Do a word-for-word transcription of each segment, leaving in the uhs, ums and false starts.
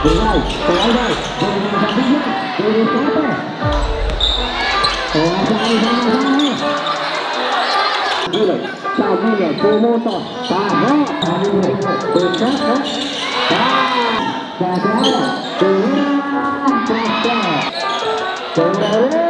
Dengar, terangkan, dengan sapinya, dari siapa? Kuasai sama-sama. Gila, sapinya, pemotor, tahan, berkata, tahan, berkata, berkata, berkata,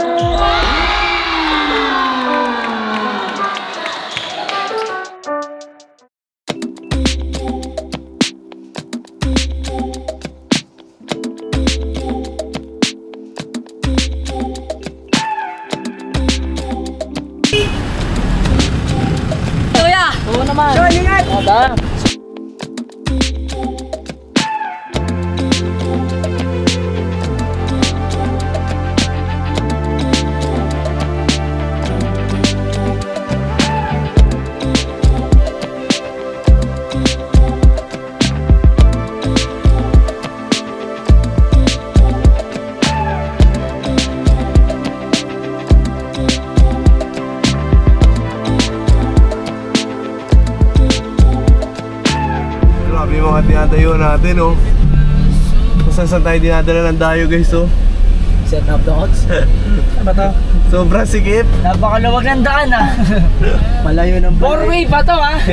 Oo naman. So, ingat! Ada. Mga dinadayo natin, oh. Kung saan saan tayo dinadala ng dayo, guys, oh. Set up the odds. Ano ba to? Sobrang sikip. Napakaluwag ng daan, ah. Malayo ng Four way pa to, ah.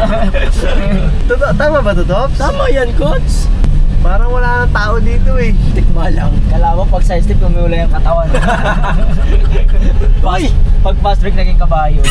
Tama ba to, Tops? Tama yan, coach. Parang wala nang tao dito, eh. Tikma lang. Kala mo pag side step, umiula yung katawan. Pag, pag fast break, naging kabayo.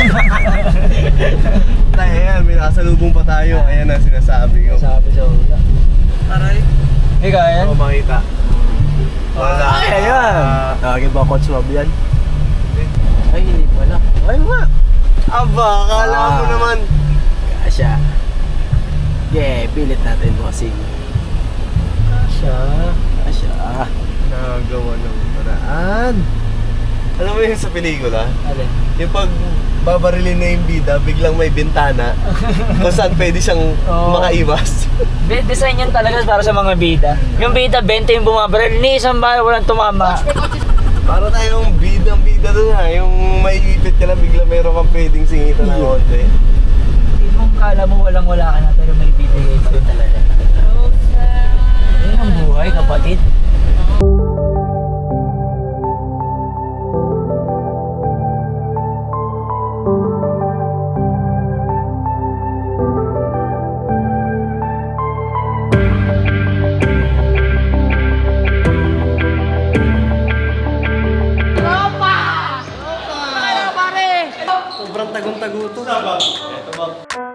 Ayan, may nakasalubong pa tayo. Ayan ang sinasabi ko. Sabi sa ula. Aray. Ikaw, ayan? Oo, makita. Wala. Ay, ayan. Tawagin ba Coach Rob yan? Ay, hindi pala. Ay, nga. Aba, akala Ah. mo naman. Kasya. Yeah, pilit natin, bossing. Kasya. Kasya. Nagawa ng paraan. Alam mo yun sa pelikula? Alin? Yung pag babarilin na yung bida, biglang may bintana kung saan pwede siyang Oo. makaiwas. Design yan talaga para sa mga bida. Yung bida, bente yung bumabaril. Ni isang bala, walang tumama. Para tayong bidang bida doon, ha. Yung may ipit ka na, biglang mayroon kang pwedeng singitan ng konti. Kung kala mo walang wala ka na, pero may bida kayo pa rin talaga. Yan ang buhay, kapatid. Sobrang tagong-tago to. Ito ba?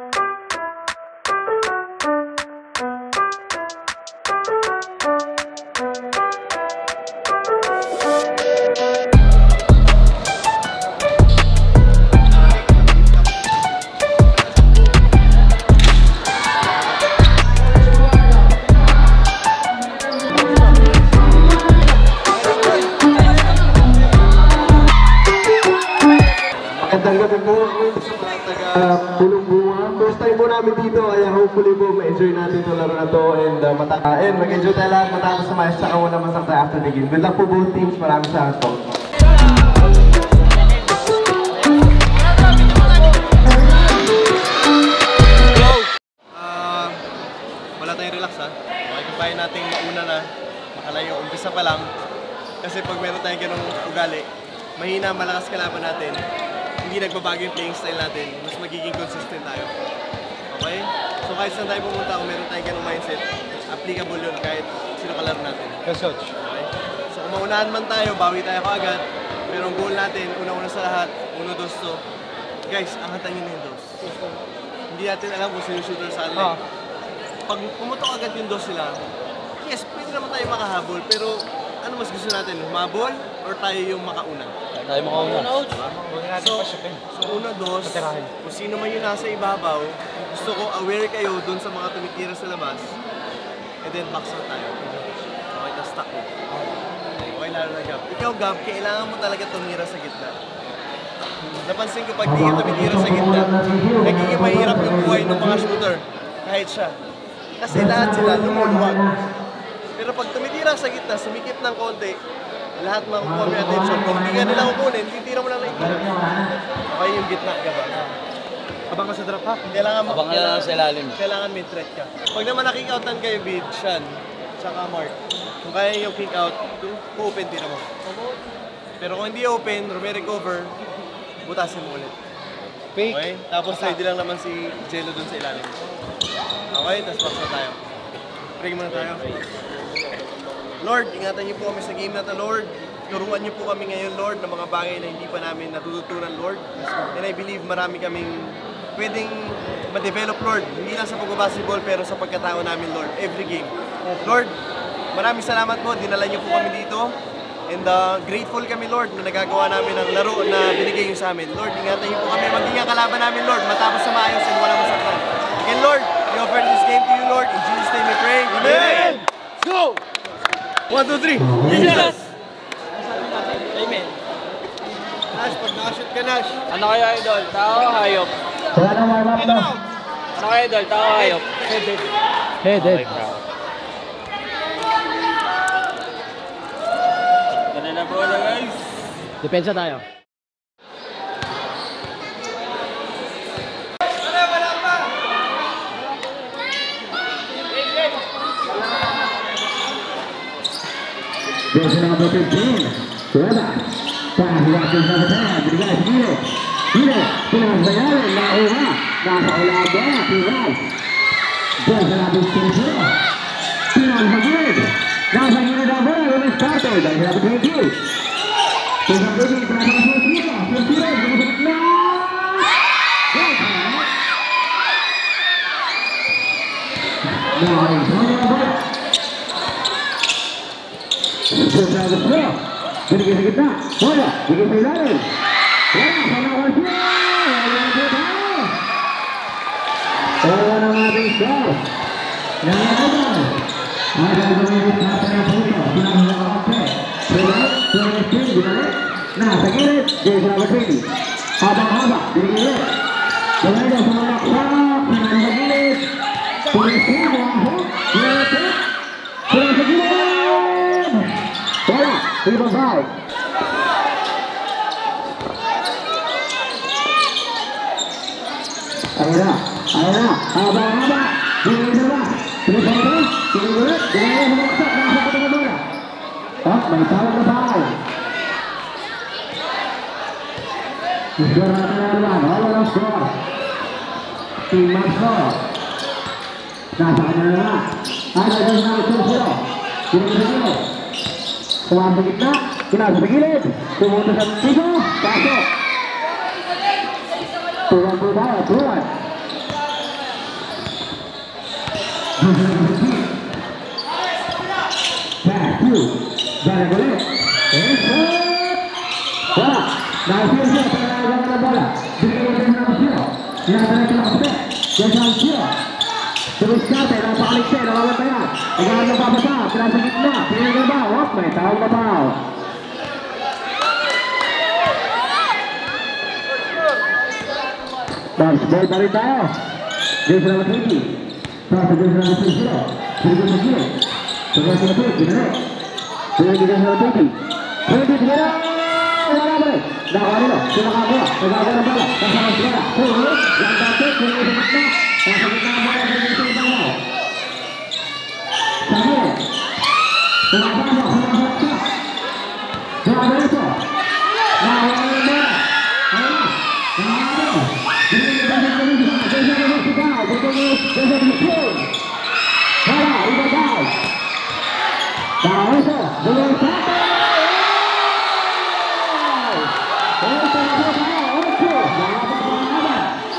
Magandang gabi po sa mga taga-Pulong-Bunga. First time po namin dito, kaya hopefully po ma-enjoy natin itong laro na to and uh, matakain. Mag-enjoy tayo lahat matapos sa match, tsaka muna masang tayo after the game. Good luck po both teams, maraming salamat po. Uh, wala tayong relax, ha? Okay, kabayan natin mauna na, makalayo, umpisa pa lang. Kasi pag meron tayong ganong ugali, mahina, malakas kalaban natin, hindi nagbabago yung playing style natin, mas magiging consistent tayo. Okay? So kahit saan tayo pumunta, kung meron tayong ganong mindset, applicable yun kahit sino kalaro natin. Yes, coach. Okay? So kung maunahan man tayo, bawi tayo kaagad, pero ang goal natin, una-una sa lahat, uno, dos, to. Guys, angatan nyo na yung dos. Hindi natin alam kung sino shooter sa kanila. Pag pumutok agad yung dos sila, yes, pwede naman tayo makahabol, pero ano mas gusto natin? Humabol or tayo yung makauna? Tayo makauna. So, so una, dos, kung sino man yung nasa ibabaw, gusto ko aware kayo dun sa mga tumitira sa labas, and then box out tayo. Okay, tas stuck mo. Okay, lalo na Gab. Ikaw, Gab, kailangan mo talaga tumira sa gitna. Napansin ko pag di ka tumitira sa gitna, nagiging mahirap yung buhay ng mga shooter, kahit siya. Kasi lahat sila lumuluwag. Pero pag tumitira sa gitna, sumikip ng konti, lahat makukuha mo yung attention. Kung hindi ka nila kukunin, titira mo lang nakikita. Okay, yung gitna ka ba? Abang ka sa drop, ha? Kailangan mo. Abang ka lang sa ilalim. Kailangan may threat ka. Pag naman nakikautan kayo, bid, Sean, tsaka Mark. Kung kaya yung kick out, open tira mo. Pero kung hindi open, may recover, butasin mo ulit. Fake. Okay? Tapos ready lang naman si Jello dun sa ilalim. Okay, tapos box na tayo. Pray muna tayo. Lord, ingatan niyo po kami sa game na to, Lord. Turuan niyo po kami ngayon, Lord, ng mga bagay na hindi pa namin natututunan, Lord. And I believe marami kaming pwedeng ma-develop, Lord. Hindi lang sa pag-basketball, pero sa pagkatao namin, Lord. Every game. Lord, maraming salamat po. Dinala niyo po kami dito. And uh, grateful kami, Lord, na nagagawa namin ang laro na binigay niyo sa amin. Lord, ingatan niyo po kami. Maging ang kalaban namin, Lord. Matapos sa maayos and walang masaktan. Again, Lord, we offer this game to you, Lord. In Jesus' name we pray. Amen! Let's go! One, two, three. Jesus! Amen. Nash, pag nakashoot ka, Nash. Ano kayo, idol? Tao o hayop? Wala nang warm-up na. Ano kayo, idol? Tao o hayop? Head, head. Head, head. Ganun na bola, guys. Depensa tayo. Jersey number fifteen, Sueda. Pass watches number ten, binigay si Giro. Giro, pinagbayaran, nauha. Nasa ulaga, Piral. Jersey number sixteen, pinagbayaran. Nasa gilid na bola, ulit starter. Jersey number twenty. Pinagbayaran, pinagbayaran si Giro. Si Giro, pinagbayaran na. Nice. Sudah ada pro, sedikit sedikit nak, bola, sedikit sedikit, bola sana Garcia, yang kita, bola nama Rizal, yang ada, ada pemain kata yang punya, sudah melakukan, bola, bola tim di mana, nah segini dia sudah berdiri, abang-abang diri, bola yang semangat, dengan segini, bola tim mampu, bola tim, bola segini. Bola, lima baik. Ayo, ayo, abang-abang, ini bola, ini bola, ini bola, jangan memaksa masuk ke dalam bola. Oh, mental kebal. Skor adalah bola skor. Tim skor. Nah, adalah ada dengan Susilo. Ini Susilo. Kuasa kita, kita segini, kemudian tiga, masuk. Turun berbawah, turun. Satu, jangan boleh. Bola, dari sini pengajaran bola, diberikan dengan Sio, yang ada di atas, dengan Sio. Terus kata yang paling saya dalam tengah, dengan lepas besar, terasa kita, pilih lebar, wah, main tahu lebar. Dan sebagai dari tahu, dia sudah tinggi, tapi dia sudah tinggi, dia sudah tinggi, sudah tinggi, benar, dia juga sudah tinggi, tinggi benar, benar benar, dah hari lo, sudah kamu, sudah ada bola, dah sama sudah, terus yang dapat pilih lebar, dah sama kita bola pilih lebar. Sambil, sudah kamu, sudah kamu, sudah ada itu, nah ini bola, nah, nah, ini dari dari dari dari kita, dari dari dari bola, ini guys, nah itu, belum satu, oh satu satu, oke, jangan apa-apa.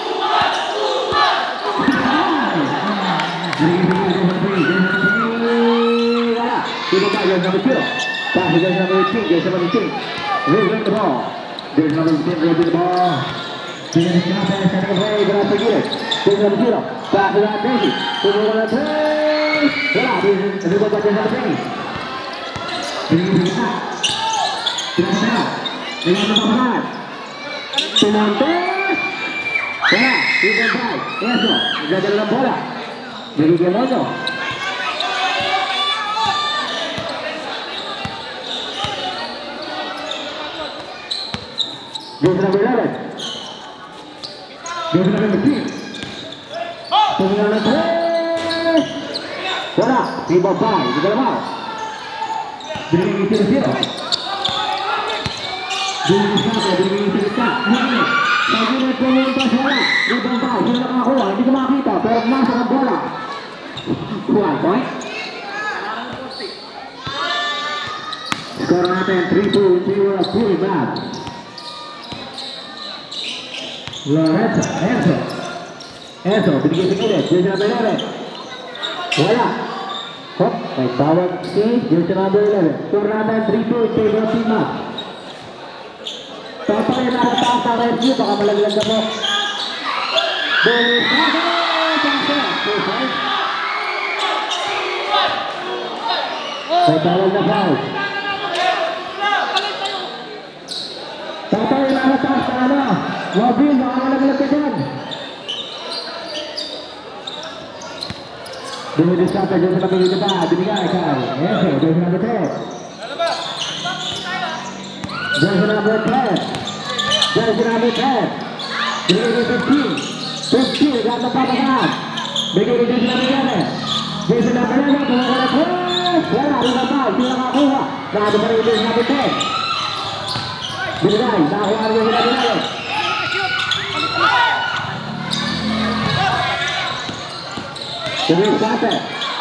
Kita bayar sama Ciro, tak bayar sama Cing, dia sama Cing, ready the ball, dia sama Cing ready the ball, dia siapa yang sekarang ready berapa gila, dia sama Ciro, tak bayar Desi, kemudian Desi, bola, dia juga bayar sama Cing, ini bisa, tidak ada, dengan nomor empat, penonton, bola, tiga baik, esok, jadi dalam bola, jadi dia mojo. Dia sudah berlawan. Dia sudah berhenti. Pengenalan bola. rebound by di dalam out. Beri itu zero. Beri satu, beri itu satu. Ini, Sajian pemerintah bola, rebound by, sudah makakuha, hindi ko makita, pero masuk ang bola. Kuha, point. Skor natin three two, three back. Lorenzo, Enzo. Enzo, binigay sa gilid, jersey number eleven. Wala. Hop, may tawag si jersey number eleven. Skor natin three two, three one, team up. Tapos yung nakataas sa review, baka malaglag na po. Bonus na po! May tawag na foul. Tapos yung nakataas sa ano, Wabin, baka malaglag ka dyan. Binigay sa atin, dyan sa napagigil pa, binigay kay Enzo, dyan sa number ten. Dyan sa number ten. Dyan sa number ten. Binigay kay fifteen. fifteen, gata pa pa ka. Binigay kay dyan sa number eleven. Dyan sa number eleven, tumaga na po. Wala, rin pa, hindi nakakuha. Gata pa rin dyan sa number ten. Binigay, nakakuha rin dyan sa number eleven. Binigay sa atin.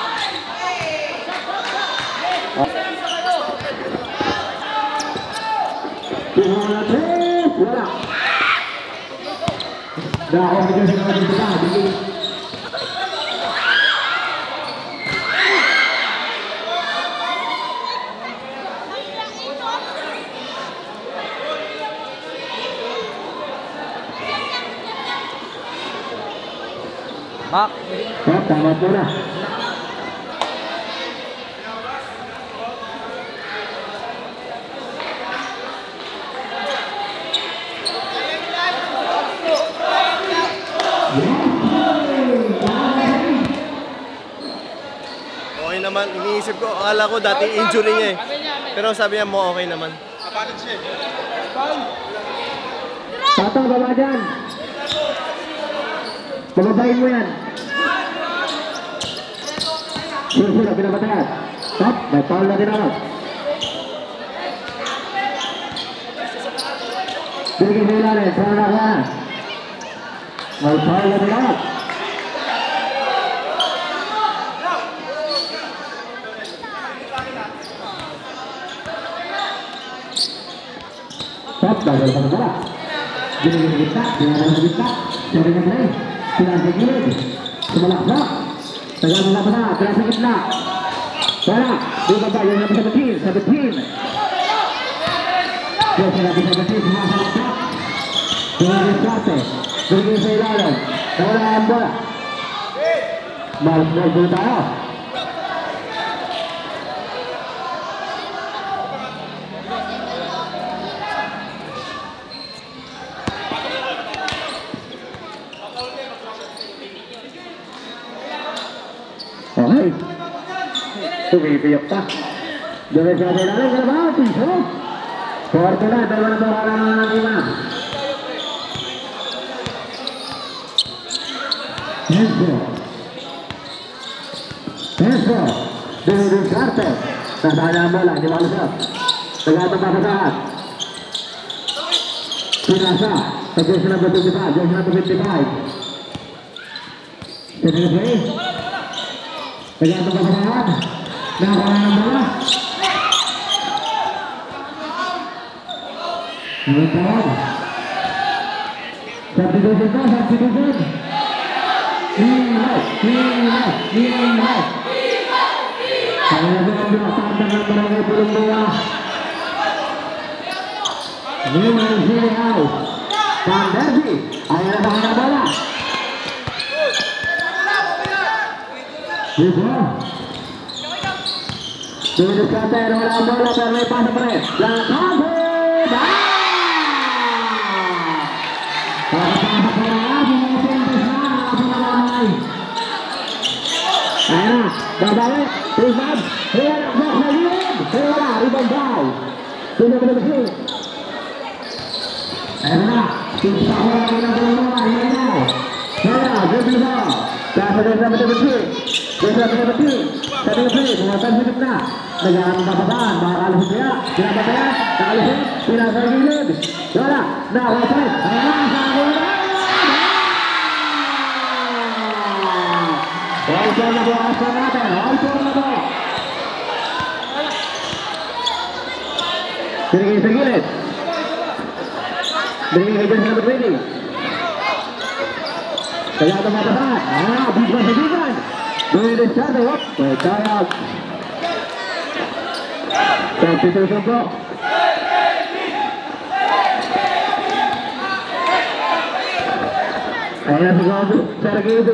Wala. Wala. Dahil kita sedang berdoa, jadi Mak, Mak, tamat bola. Okay naman, iniisip ko, akala ko dati injury niya eh. Pero sabi niya mo okay naman. Tatang baba dyan. Bababain mo yan. Sila-sila, pinapatayan. Stop, may foul na din ako. Binigay sa ilalim, para na ka. May foul na din ako. Stop, bagal pa na pala. Binigay sa gitna, binigay sa gitna. Siyempre na play. Sila sa gilid. Sumalaksak. Tagal na pa na, sila sa gitna. Para, di ba ba, yung number seventeen, seventeen. Yung sinabi seventeen, sumasalaksak. Binigay sa ate. Binigay sa ilalim. Nawala ang bola. Malas-malas bola tayo. Okay. Tumipiyak pa. Dito siya sa ilalim. Galabaw, piso. Forte na. Dalawa na ba ka naman ng lima. Enzo. Enzo. Dito sa arte. Nasaan na ang bola. Hindi makalusap. Tagatang pasasahan. Pinasa. Sa-Jersey number twenty-five. Jersey number fifty-five. Jersey number eight. Tagatang pasasahan. Nakakuha ng bola. Ang tawag. Substitution pa, substitution. Hingay, hingay, hingay. Kaya na ang binasatan ng barangay Pulumbuya. Hingay, hingay. Van Derby. Ayaw na baka na bola. Dito. Dito sa atin, wala ang bola pero may pasa pa rin. Lakabod! Pagkakasama ko na nga, sumupintos na, nakasunamay. Ayan na, babawi, Rizab, Riyan ang box na liwid, pero wala, rebound daw. Sino ba naman siya? Ayan na, sinsa ko lang ng dalawang mga, ayan na. Ayan na, good ball. Kasa din naman naman siya. Biasa berhenti. Tadi beri penguatan hidup na. Dengan babakan, bakal dia. Tidak apa-apa. Tak boleh. Tidak bergilid. Bola. Nah, wifi. Ayo bola. All corner bola Aslanate. All corner bola. Sedikit segilid. Dari Hajar Selamat Ready. Kaya ito matapat. Ah, bigman sa bigman. Dari Desado. Kaya. Satu satu. Ayan si Gogo. Sergey itu.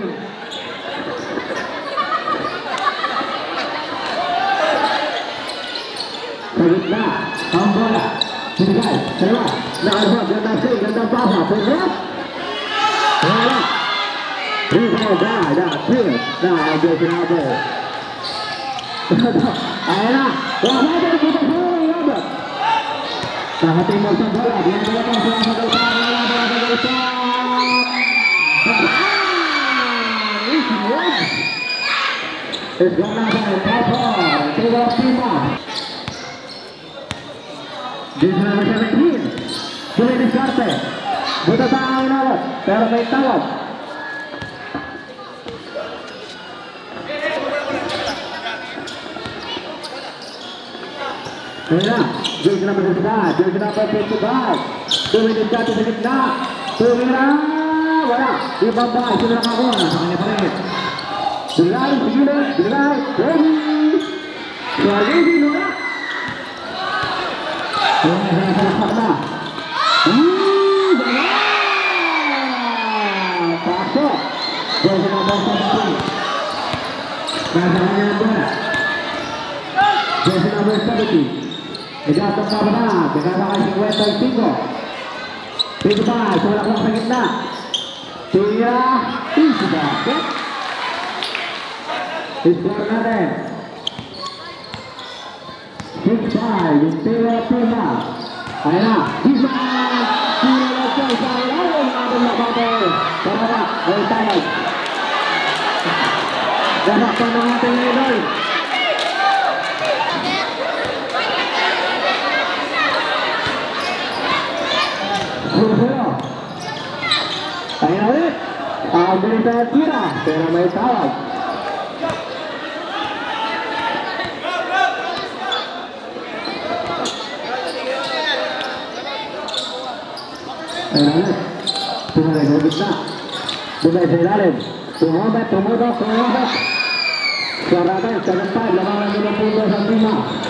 Sagit na. Ang bola. Sinigay. Salamat. Nakasok. Gandang sing. Gandang pasa. Pagkat. Wala. Rebound ba. Ya. Clear. Na. Ado sinabi. Ayan na. Wala na. Kita sa mga. Nakatimog sa bola. Diyan bola pang sila sa galpa. Wala bola sa galpa. It's gonna be a ball. Take off team off. This is number seventeen. Sulit diskarte. Buta tayo nawat. Pero may tawad. Ayan. Jersey number fifty-five. Jersey number fifty-five. Sulit diskarte sa gitna. Tumira. Wala. Ibabay. Sila lang ako. Nasa kanya pa rin. Bilal, Bilal, Bilal. Ready. Suarez, Luna. Yung nasa na. Hmm, gano'n! Pasok! Jersey number seventeen. Nasa kanya ang bola. Jersey number seventeen. Igatong pa ba na? Bigala kay fifty-five. fifty-five, sumalak lang sa gitna. Tira, easy basket. Score natin. six five, yung tira tira. Ayan na, Gizman! Tira lang siya sa ilalim. Natin na bate. Para na, ay tawag. Dapat pa na natin yung idol. Surusulo. Ayan na ulit. Ang bilis na tira, pero may tawag. Ayan, tumulay sa gitna. Tumulay sa ilalim. Tumobet, tumudok, tumudok. Saratan, sagantay, lamangan nila puto sa lima.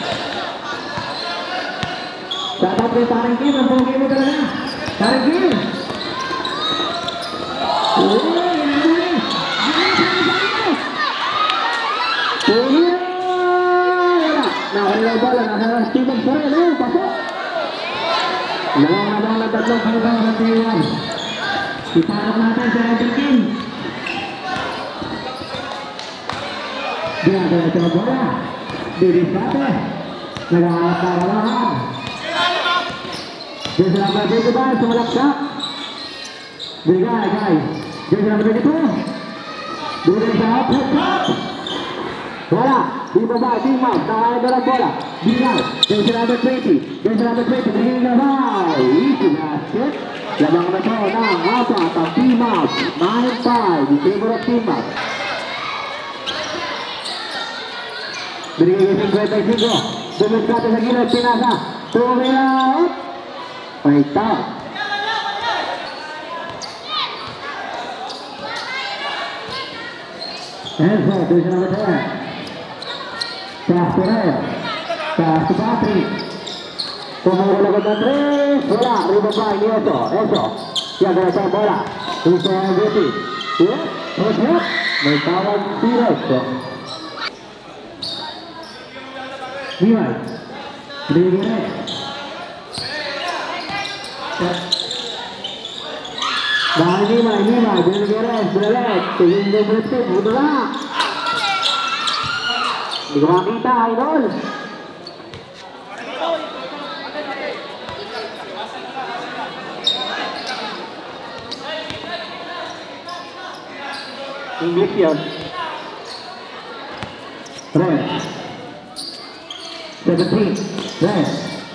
Sabat ko parang kim, ang pogi mo talaga. Parang kim. Uy, inanin. Tuloy. Wala. Nakalilaw bola, nasa Steven pa rin. Ayun, pasok. Dalawang na bola, tatlong hanggang sa tiwan. Iparap natin sa Everton. Ginagawa ito ang bola. Didisate. Nagahanap na kalahan. Jersey number twenty-five, sumalaksak. Bigay, guys. Jersey number twenty-two. Bigay sa hot, hot, hot. Wala. Di baba, team out. Nakahanap na lang bola. Bigay. Jersey number twenty. Jersey number twenty. Bigay na ba? Easy basket. Labang na ito ng apat ang team out. nine five. In favor of team out. Binigay yung fifty-five. Dumiskate sa gilid. Pinasa. Tumira out. May tao. Enzo, Jersey number ten. Pass to Reyes. Pass to Patrick. Tumulong agad ng tres. Wala. Rebound by ni Enzo. Enzo. Siya gana sa bola. Gusto ang Guti. Yes. Push up. May tawag si Resto. Nimay. Bigay. Dahil Nimay, Nimay. Bigay. Bigay. Tingin mo Brito. Buto na. Hindi ko makita, idol. English yun. Red. seventeen. Red.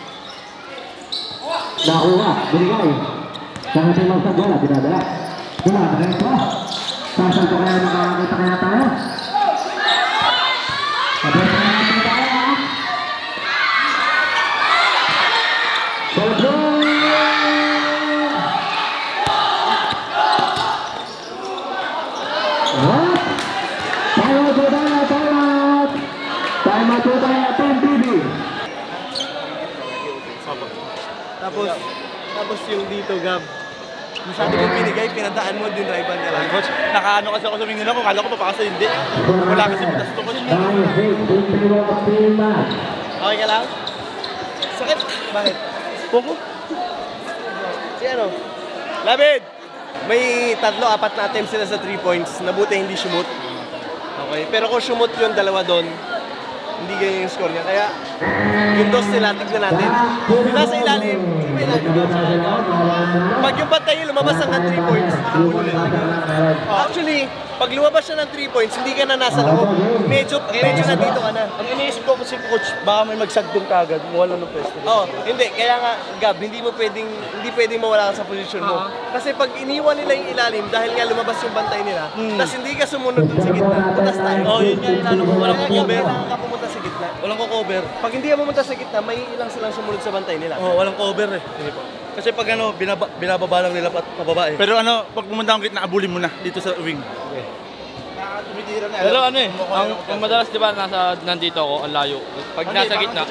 Nakuha. Binigay. Sangat silang sa bola. Dinadala. Bola. Diretso. Sasal ko kaya makakita kaya tayo. Sabay sa mga natin tayo. Control. What? Tayo po tayo. Tayo. Tayo po tayo. ten T V. Tapos, tapos yung dito, Gab. Masyado kong pinigay, pinadaan mo din rival ka lang. Coach, nakaano kasi ako sa Mindanao ko, kala ko papakasa hindi. Wala kasi butas to, coach. Okay ka lang? Sakit? Bakit? Poko. Si ano? Labid! May tatlo, apat na attempts sila sa three points. Nabuti hindi shumot. Okay, pero kung shumot yung dalawa doon, hindi ganyan yung score niya. Kaya, yung dos nila, tignan natin. Yung nasa ilalim, hindi may ilalim. Pag yung bantay yung lumabas ng three points, nakahuli ulit. Actually, pag lumabas siya ng three points, hindi ka na nasa loob. Medyo, medyo nandito ka na. Ang iniisip ko kasi, coach, baka may magsagdong kagad, wala ng pwesto. Oo, oh, hindi. Kaya nga, Gab, hindi mo pwedeng, hindi pwedeng mawala ka sa posisyon mo. Kasi pag iniwan nila yung ilalim, dahil nga lumabas yung bantay nila, mm. tapos hindi ka sumunod dun sa gitna, putas tayo. Oo, oh, yun nga, inalo ko, walang cover. Kailangan ka pumunta sa gitna. Walang cover. Pag hindi ka pumunta sa gitna, may ilang silang sumunod sa bantay nila. Oo, oh, walang cover eh. Kasi pag ano, binaba, binababa lang nila pababa eh. Pero ano, pag pumunta akong gitna, abulin mo na dito sa wing. Okay. Pero ano eh, ang, ang madalas di ba nasa nandito ako, ang layo. Pag nasa gitna,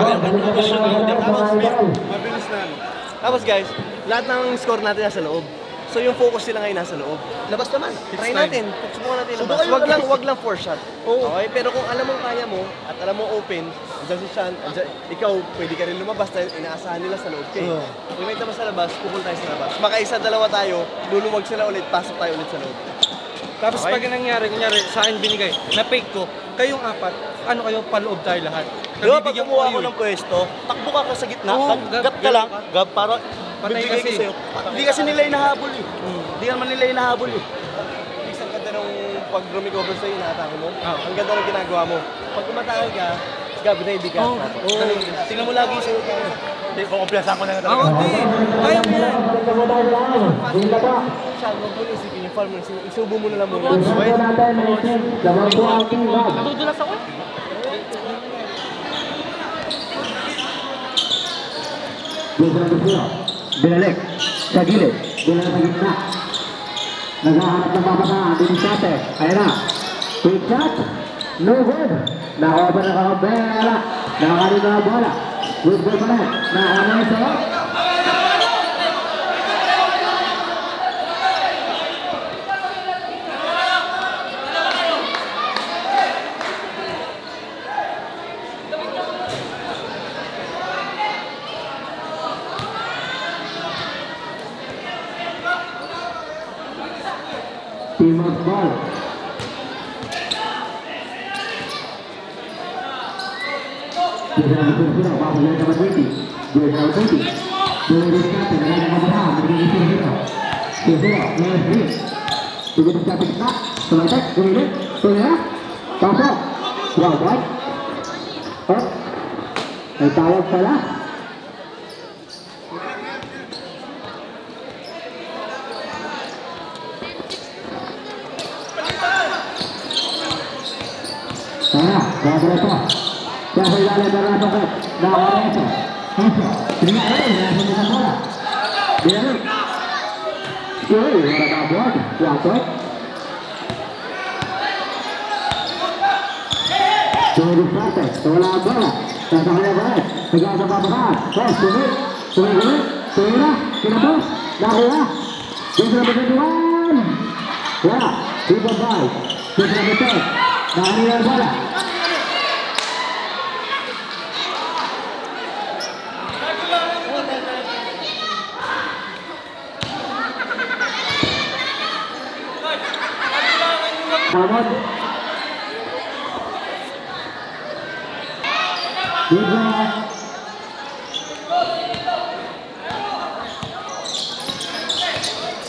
mabilis na. Tapos guys, lahat ng score natin nasa loob. So yung focus nila ngayon nasa loob. Labas naman. Try natin. Subukan natin labas. Wag lang, wag lang four shot. Okay, pero kung alam mo kaya mo at alam mo open, andyan si Sean, andyan, ikaw pwede ka rin lumabas dahil inaasahan nila sa loob. Okay. Kung may tama sa labas, pukul tayo sa labas. Makaisa dalawa tayo, luluwag sila ulit, pasok tayo ulit sa loob. Tapos okay. Pag nangyari, kunyari, sa akin binigay, na-fake ko, kayong apat, ano kayo, paloob tayo lahat. Diba, pag kumuha ako ng pwesto, takbo ka ka sa gitna, oh, gap ka lang, gap para bibigay ko sa'yo. Hindi kasi nila inahabol eh. Hindi naman nila inahabol eh. Isang ganda nung pag rumicover sa'yo, inaatake mo. Ang ganda ng ginagawa mo. Pag kumatake ka, Gab, ready ka. Oh, oh. Tingnan mo lagi sa'yo. Hindi, kukumpiyasan ko na nga talaga. Oo, di. Kaya mo yan. Sean, huwag mo isipin yung farm mo. Isubo mo na lang muna. nadudulas ako eh. Binalik sa gilid. Binalik sa gitna. Naghahanap ng papataan. Dinisate. Ayan na. Quick shot. No good. Nakawa pa na kakabela. Nakakalito na bola. Good ball pa na. Nakawa na isa. Team of ball. Dia sudah betul-betul bahawa dia dapat twenty. Dia dapat twenty. Dia diskati dengan yang berbahaya dengan itu kita. Dia sudah menarik. Dia diskati kita. Selesai. Kemudian, sudah. Pasok. Wow, baik. Oh. Tawag salah. Nah, dah berapa? Dah berjalan berapa kali? Dah berapa? Hah? Tengah ini dah sampai bola. Dia ni. Oh, ada buat. Kuat. Jadi partai, bola bola. Tangannya baik. Pegang sama bahan. Oh, sini. Sini. Sini. Kenapa? Dah lah. Dia sudah berjuang. Ya, tiga baik. Dia sudah betul. Nah, ini yang bola. Selamat. Tiga.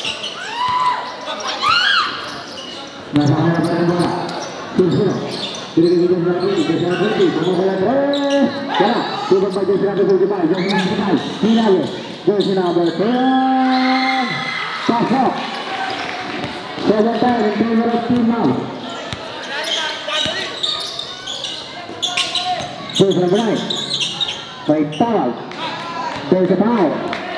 Nah, sama bola. Tujuh. Binigay dito sa Rabi, Jersey number twenty, pumukuha ng tres. Wala, tubang by Jersey number twenty-five, Jersey number twenty-five, Hinali, Jersey number ten. Pasok. Second time in favor of team now. Jersey number nine, by Tawag, there's a foul.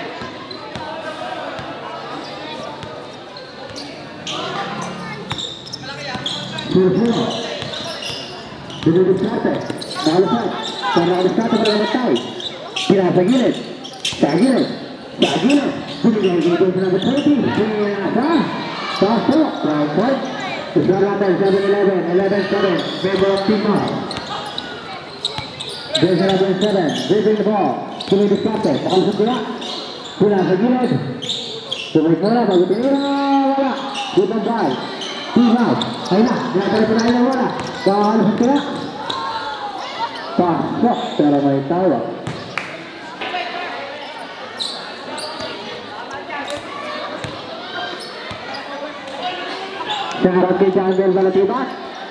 Zero-zero. Diskarte, nakalusat, para nakalusat para namatay. Pinasa gilid, sa gilid, sa gilid. Binigay dito sa number thirty, pinasa, pasok, round point. Score natin, seven eleven, eleven seven, favor of team now. Jersey number seven, dribbling the ball, Sumi Diskarte, nakalusat sila, pinasa gilid. Sumay mula, bago tinira, wala, good and bye. Team out, ayun na, pinapalipinahin na wala, nakalusat sila. Pasok, pero may tawag. Sekarang kay Jandel Balatibat.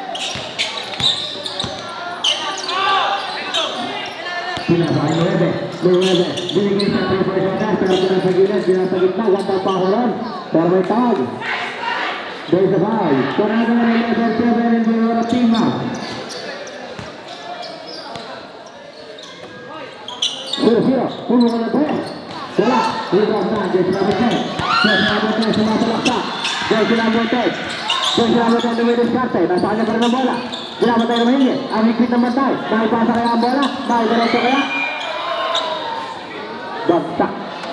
Pinasaan nueve, nueve. Binigay sa three-point shooter, pero pinasa gilid, pinasa gitna, ganda pa ako ron. Pero may tawag. There's a foul. Tornado na eleven seven in the Euro team now. Zero-zero, puno ka na tres. Wala, rebound na, Jersey number ten. Jersey number ten, sumasalakta. Jersey number ten. Jersey number ten, Sumi Diskarte. Nasa kanya pa rin ang bola. Binabatay na mahingi. Ang higpit ng bantay. Nakipasa kaya ang bola. Nakidiretso kaya. Bagsak.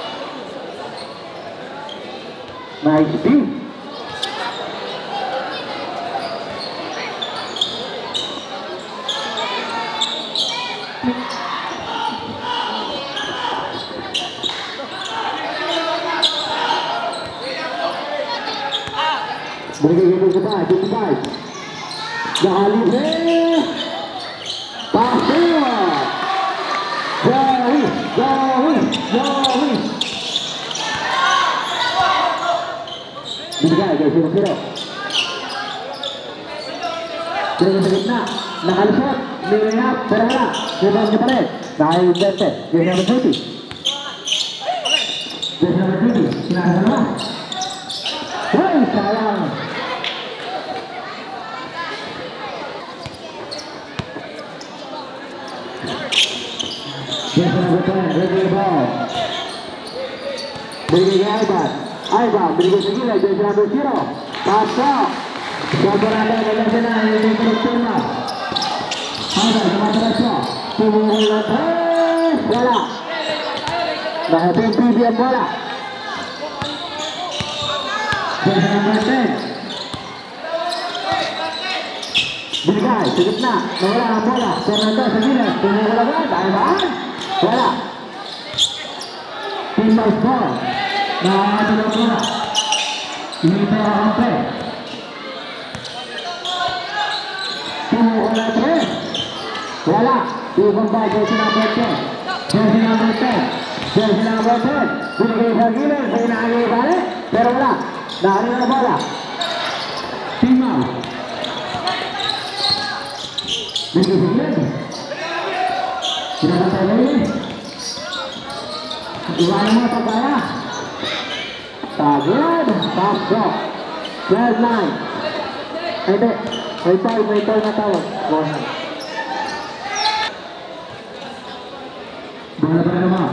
Nice beat. Binigay dito sa fifty-five. Nakalibre. Pasok. Jawi, Jawi, Jawi. Binigay, guys, zero-zero. Binigay sa gitna. Nakalusot. Nilingap. Pero wala. Rebound niya pa rin. Nakalibre. Jersey number thirty. Jersey number thirty. Sinasa naman. Hey, sayang. Jersey number ten, ready the ball. Binigay kay Aiban. Aiban, binigay sa gilid, Jersey number zero. Pasok. Sobrada, naganda na, yung production na. Aiban, sumatalasyo. Tumulong na tres. Wala. Nakating P B ang bola. Jersey number ten. Binigay, sa gitna. Nawala ang bola. Fernando sa gilid. Tumulong na ba? Aiban. Wala. Team by ball. Nakakatulog bola. Inito ang kampe. Tumulong na tres. Wala. Ibang ba, Jersey number ten. Jersey number ten. Jersey number ten. Binigay sa gilid. Sa inaagay balik. Pero wala. Nakarin na bola. Team out. Binigay sa gilid. Pinapatay na yun. Iwanan mo pagkaya. Tagod. Pasok. twelve nine. Ay, hindi. May tol, may tol na tawag. Bola pa na naman.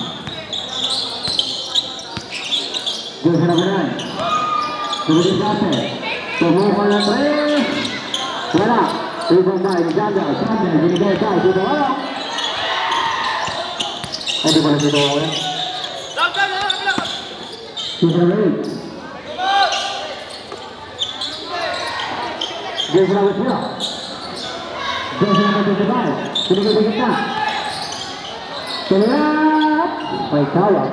Jersey number nine. Tumulong dati. Tumulong na tres. Wala. Ibang ba, Jandel. Jandel, binigay sa dito. Wala. Ay, di ba na dito ako yan? Super eight. Jersey number zero. Jersey number twenty-five. Binigay dikit na. Tulap. May tawag.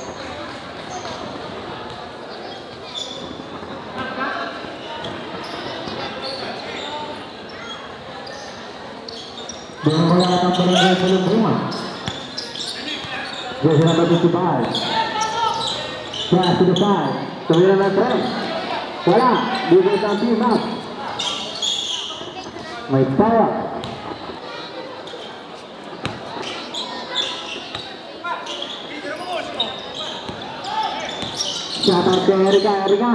Dengan menggunakan penilaian belum rumah. Jersey number fifty-five. Pass to the five. Kemudian naik tres. Wala. Diberikan team up. May power. Shot out ke Erika, Erika.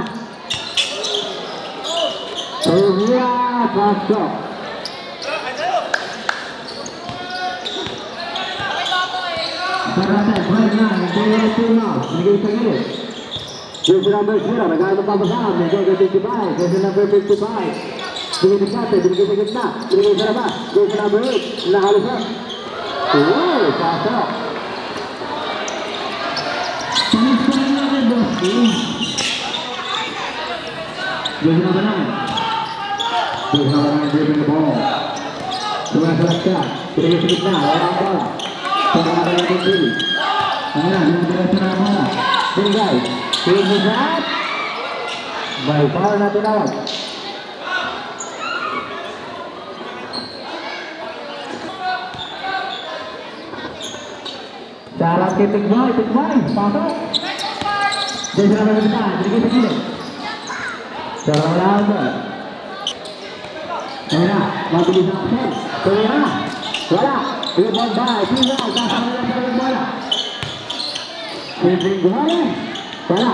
Sylvia Castro. Sarate, Brenda, Nigeria Tuna, Nigeria Tuna. Jersey number zero, negara tempat besar, menjaga fifty-five, jersey number fifty-five. Bigay dikate, bigay sa gitna, bigay sa labas, jersey number eight, nakalusot. Oh, pasok. Panis-panis na rin, boss. Jersey number nine. Jersey number nine, dribbling the ball. Sumasalat ka, bigay sa gitna, wala ang bola. Pagkakala ng T V. Ayan, yung direksyon na bola. Bigay. Tingin shot. By foul na tinawag. Sarap kay Tigboy, Tigboy, pasok. Jersey number nine, binigay sa gilid. Sarap wala ang bola. Ayan na, mabilis ang action. Tuloy na, wala. Rebound by Tigboy, kasama lang sa kalang bola. Sindring Guhalen, wala.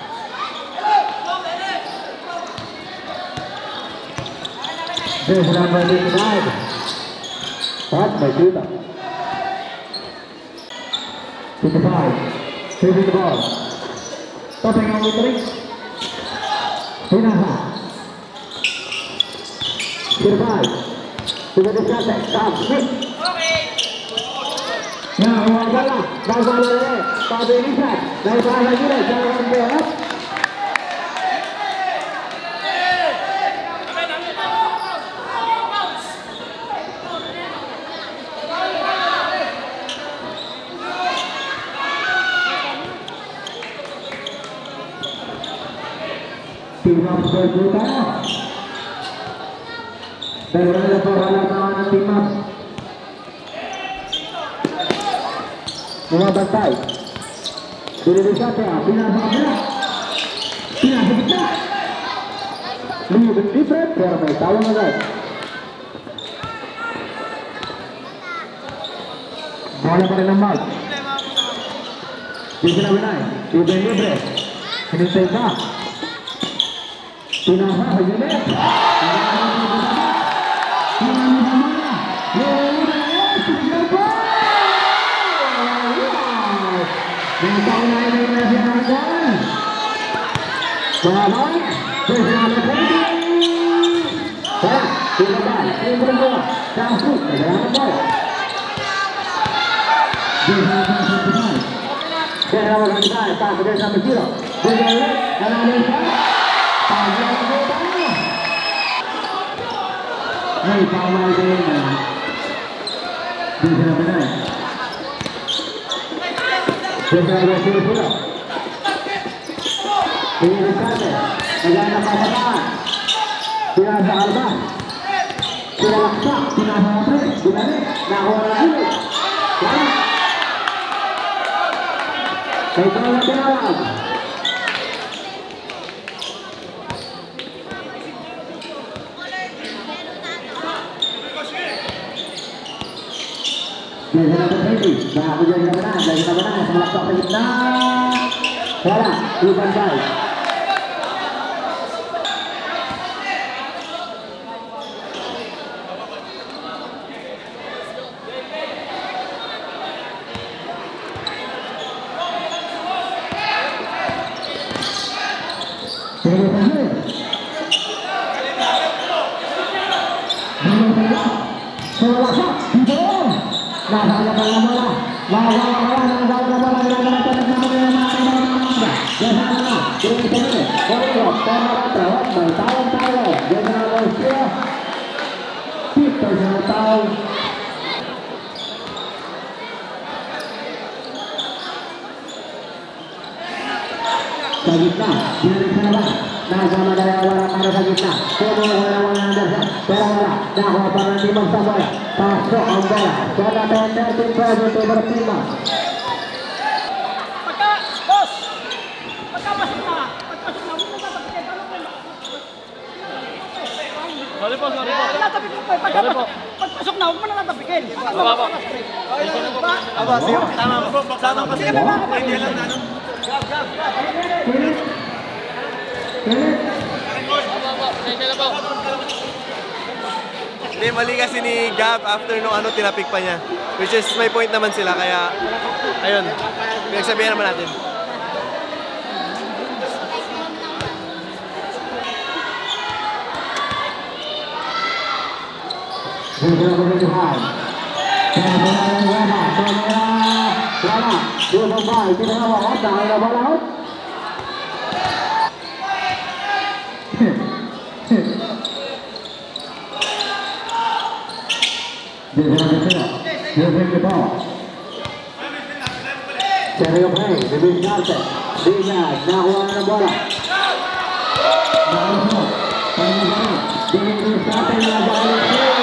Jersey number fifty-five. Hot by Tuta. fifty-five. Saving the ball. Topping on with three. Hinasa. fifty-five. Sudah dicatat. Stop. Switch. Nah, wala. Bagal oleh Pabe Rizak. Dari bawah lagi deh. Jangan berat. Timnas berjuta dan ada perlawanan timnas dua bantai Indonesia ya final bola final kita lebih different biar main tahu guys bola pada nomor di sana benar di libre ini tembak Tinasa begini. Hey, power din na. Bisa na benar. Bisa na sila. Ini dekat. Negara pasangan. Sila sa Alban. Sila laksa, sila sa Apre, sila ni nakuha lagi. May tawag tinawag. Jersey number twenty, bahagia jersey number nine, jersey number nine, semelak ke gitna. Bola, Ivan Bay. Nah, bola bola. Bola bola bola bola bola bola bola Sagitna, dari sana Nazama dari awal pada Sagitna, semua orang-orang Andersa, bola, dah lapangan di masa bola, pasok bola, bola pendek tim Prajurit bertimbang. Sorry po, sorry po. Tatapik mo pa. Sorry po. Pagpasok na, huwag mo na natapikin. Aba po. Aba, sige, tama po. Tama po. Sige, baba ka pa. Hindi lang na ano. Aba po, pasensya na po. Hindi, mali kasi ni Gab after nung ano, tinapik pa niya. Which is may point naman sila, kaya ayun, pinagsabihan naman natin. Bola bergerak. Bola bola bola. Bola. Dua bola. Itu dah out. Dah ada bola out. Dia berada di sana. Dia berada di bawah. Cari yang baik. Dia berada. Dia nak bola bola. Bola. Dia berusaha dengan bola.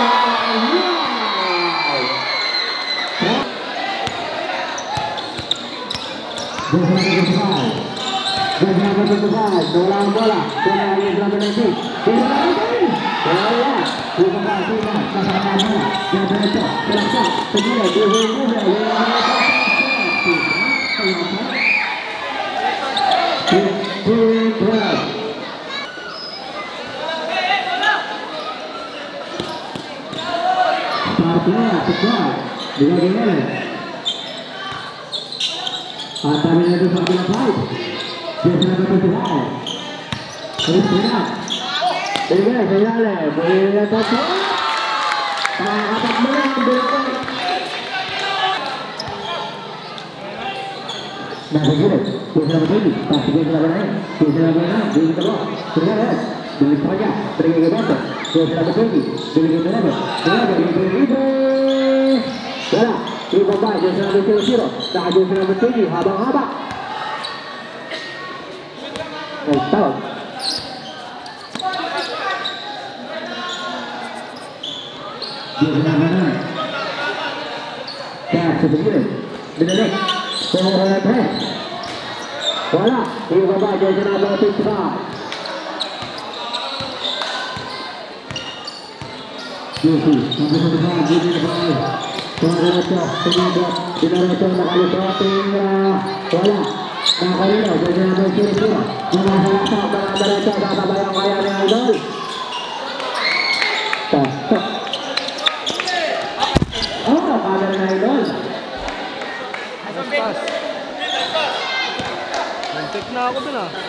Bergerak, bergerak, bergerak, bola bola, bola yang berada nanti, bola nanti, bola, bola bola, pasangan bola, yang berada, berada, segera dihukumnya, bola. Startnya cepat, bila-bila. Atamnya itu sangat baik. Dia sangat bergerak. Terus bergerak. Bergerak, bergerak, bergerak total. Atas menang bergerak. Nah bergerak, bergerak begini. Pas bergerak bergerak, bergerak bergerak, bergerak terus, bergerak. Dari pajak, bergerak ke bawah. Bergerak begini, bergerak ke bawah. Bergerak, bergerak, bergerak. Bergerak. Ibu bapak dia sedang berkira-kira. Dah dia sedang bertinggi. Habang-habang. Oh, tahu. Dia sedang menang. Dah, sebegini. Benar-benar. Pembangunan press. Wala. Ibu bapak dia sedang berkira-kira. Yusi. Sampai sampai jadi depan. Pemadaratnya, penyedot, pinaratnya nakalipating wala. Nakalina, jadi naman sila-sila. Memahalaksak, pemadaratnya, sasabayang kaya ni Idol. Stop, stop. Oh, kaya ni Idol. Nantik na ako dun ah.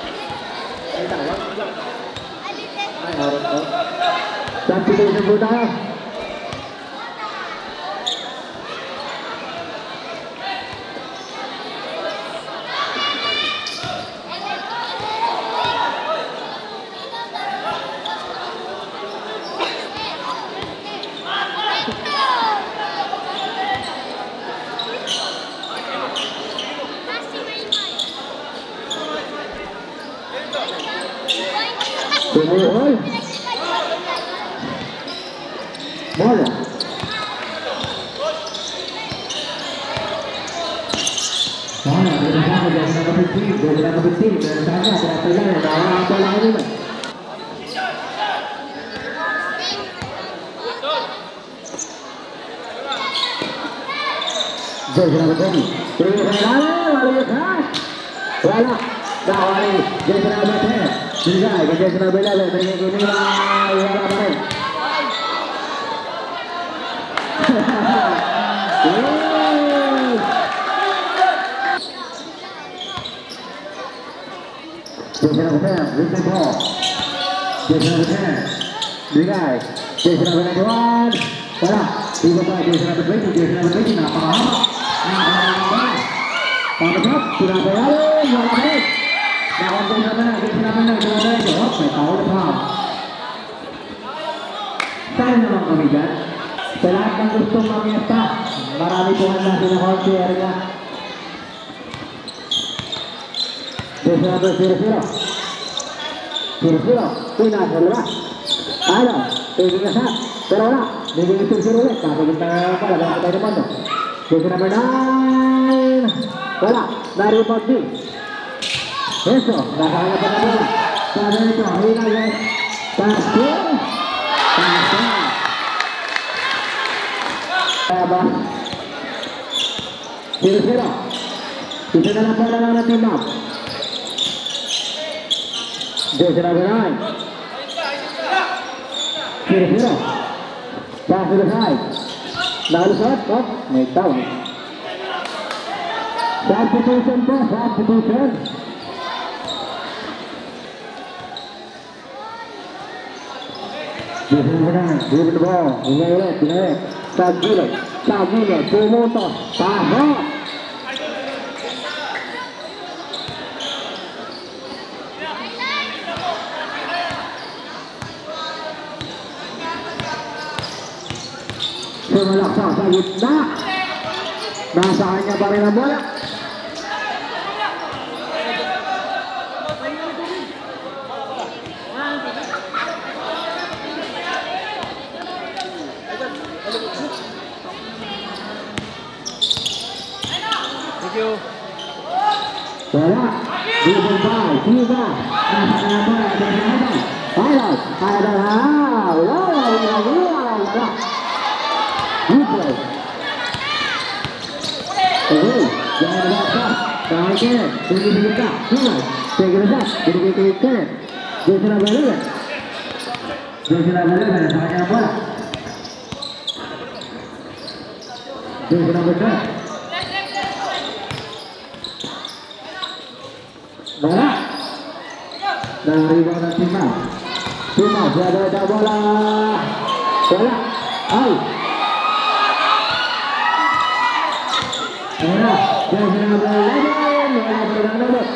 Ay, harap ko. Substitution po tayo. Tumuhol. Bola. Bola, bersama dengan nomor tujuh, dengan nomor tujuh, bersama dengan pilihan dalam bola ini. Jadi nomor tujuh, pilihan lalu lepas. Bola, dawali, jadi nomor tujuh. Juga, kita sudah bela bela dengan ini lah, ya apa? Jason Abel, Richard Paul. Jason Abel, juga, Jason Abel Dewan. Bola, tiga bola Jason Abel itu, Jason Abel itu nak apa? Nak apa? Pakai sudah berlalu, bola balik. Nah, untuk mana kita nak mana kita nak jawab, saya tahu dah. Saya memang kamijan. Sa lahat ng gusto mamiesta, marami po ang nasa na konti area. Desa na po zero-zero. zero-zero. Uy, nasa labas. Ano? Pwede na sa. Pero wala. Bigyan ito zero ulit. Kasi kita pala. Baka tayo naman. Desa number nine. Wala. Nari-report din. Eso, nakahanap pa naman. Sabi nito, hina guys. Pass. Abang. Zero-zero. Isa na lang bola lang ng team up. Jersey number nine. Zero-zero. Pass to the side. Nakalusot. Oh, may down. Substitution po. Substitution. Jersey number nine. Give the ball. Ingay ulit. Ingay ulit. Sa gilid. Sa gilid. Pumutos. Pasok. Sumalaksak sa gitna. Nasa kanya pa rin ang bola. Thank you. Bola. Dribble by. Tiga. Nasa kanya bola. Idol. Idol. Wala. Wala. Wala. Good. Oh, jangan ada apa. Tahan kanan, tinggi tinggi tak. Hilang. Tinggi besar, tinggi tinggi kanan. Jersey number eleven. Jersey number eleven, sangatnya bola. Jersey number ten. Bola. Dari bola timah. Timah, dia ada bola. Bola. Out. Bola, jersey number eleven, bola bergantung.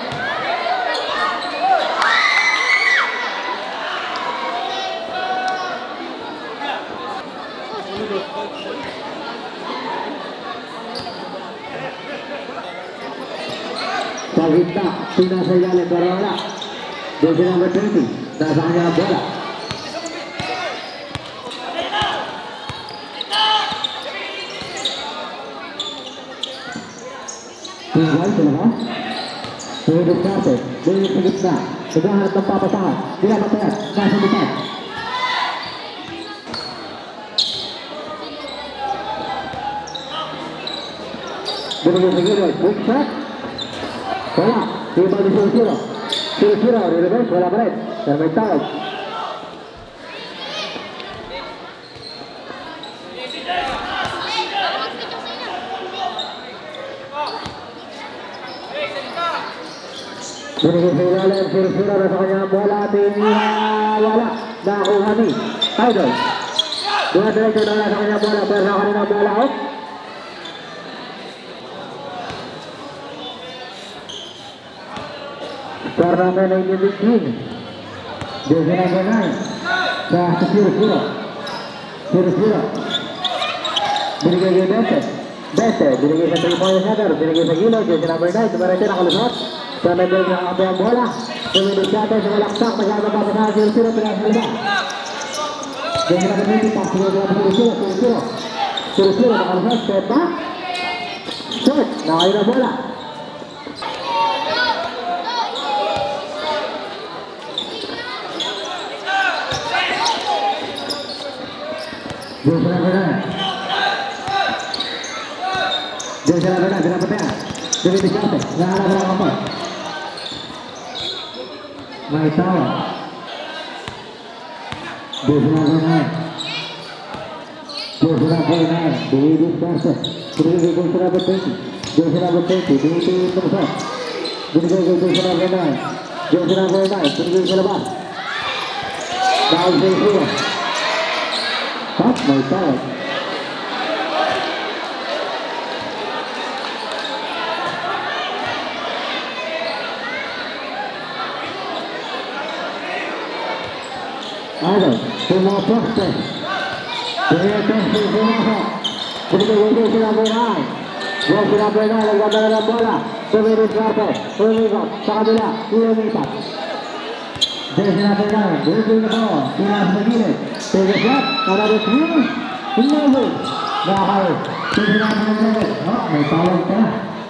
Sagita, sudah saja lebar bola. Jersey number twenty, dasarnya bola. Tinggal selepas Hidup satu Dari segitnya Segera tempat pasangan Dia bertanya Masih depan Begitu segini Quick shot Bola Tiba di Siro Siro di reverse Bola balik Dan mental Binigay sa ilalim, sira-sira na sa kanyang bola, tingin, wala, nakuha ni Idol. Dua diretso na sa kanyang bola, pero sa kanyang bola, out. Skor namin ay nilipin. Jersey number nine, sa sira-sira. Sira-sira. Binigay kay Bete. Bete, binigay sa three-point shooter, binigay sa gilid, jersey number nine, dumaretso nakalusot. Sa medal ng apoy ang bola. Sumunod natin sa malaksak. Masyado papasahan. Siro-siro. Pinag-salba. Jersey number twenty. Pasunod na siro-siro. Siro-siro. Siro-siro. Nakalusot. Step back. Shot. Nakayo na bola. Jersey number nine. Jersey number nine. Dinapataya. Dinipikate. Nahanap ng kapal. May tawa. Jersey number nine. Jersey number nine. David Garza. Binigay kay jersey number twenty. Jersey number twenty. Binigay kay Tumsat. Binigay kay jersey number nine. Jersey number nine. Binigay sa labas. Dahil sa isura. At may tawa. Idol, semua poste. Dia poste semua. Ketika itu sudah berai. Dia sudah berai lagi dalam bola. Sebenarnya siapa? Pemilik. Sakabila. Dia minta. Dia sudah berai. Dia sudah tahu. Dia begini. Tiga shot. Ada di sini. Ini. Bahaya. Sudah berai. Oh, may tawag ka.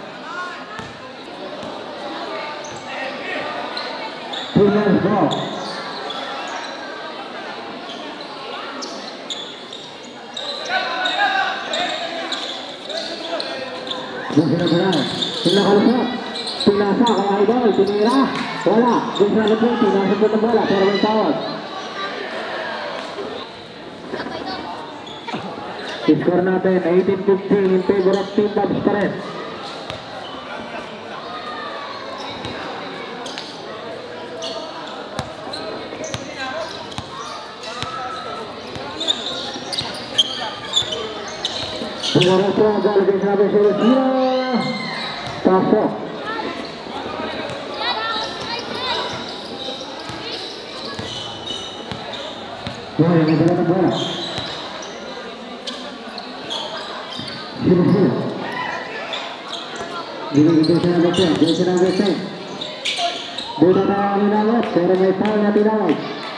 Two ball. Benar-benar. Tindak kalusap. Pinasa kaya idol. Tinira. Wala. Bisa lebih. Tindak sebut bola. Pero may tawag. Skor natin eighteen fifteen in favor of Team Babs pa rin. Siguro po ang galagay sabi sa Rosina. Pasok. Wala, nagdala ng bola. Sino-sino. Binigito siya ng betin. Binigito siya ng betin. Buta tayo ang inawat. Pero may foul na tinawag.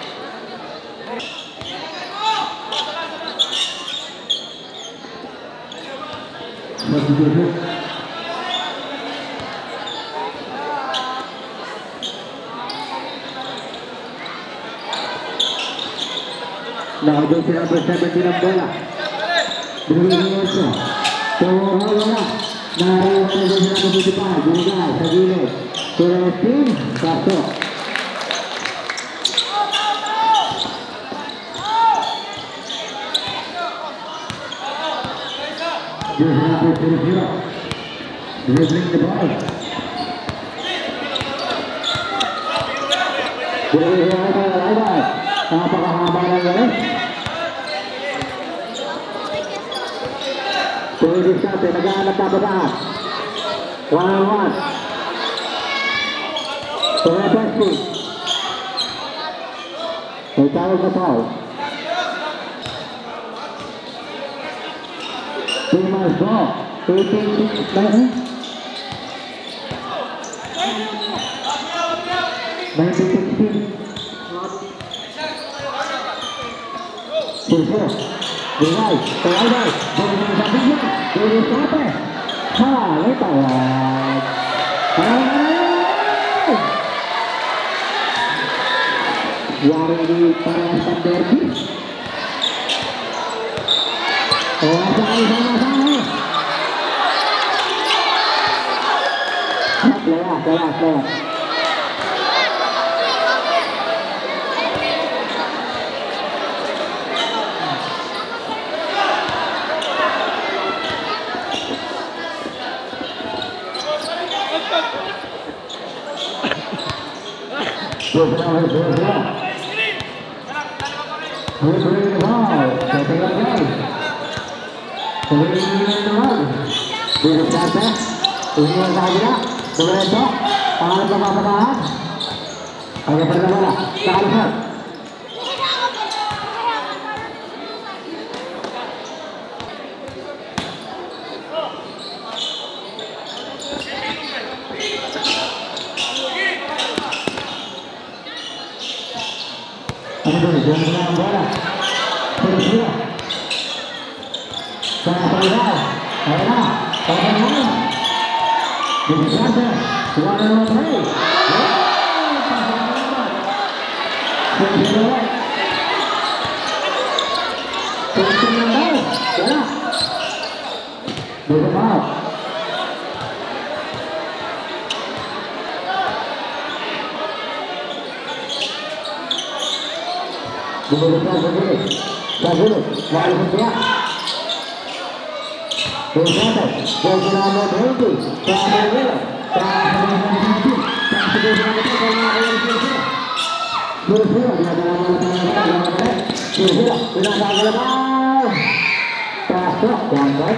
Substitution. Nakagay si number seventeen ang bola. Binigay siya. Tumawala na. Narayan na din siya ng pagpipal. Binigay sa gilid. Turesin. Kaso. Here's number zero. Dribbling the ball. Binigay siya ng bola. Napakahaba ng galing. Pwede siya, pinagahanap na babaan. One on one. Pwede. May tawag na foul. Two miles ball. eighteen sixteen. nineteen sixteen. Silvio. Binay. Tawagay. Dari mga sabihin. Dari siapa? Ha, may tawag. Ay! Yari di parehas ng derby. Tawagay sama-sama. Lewat, lewat, lewat. Dua-dua, dua-dua. Dua-dua the ball. Satu lagi. Dua-dua the ball. Dua siapa? Dua saja. Dua itu. Tangan ke bawah. Agak pada bola. Tahan. Aduh, jangan menang bola. Terus dia. Sangat terlihat. Ayo, ayo main. Jadi saja. One on three. Terus dia. Terus dia. Ya. Dua maaf. Dulu Brazil, Brazil, lalu dia. Berkata, berjalan berhenti, Brazil, Brazil, Brazil, dia dalam melakukan Brazil, tidak ada lepas, pasok dan baik.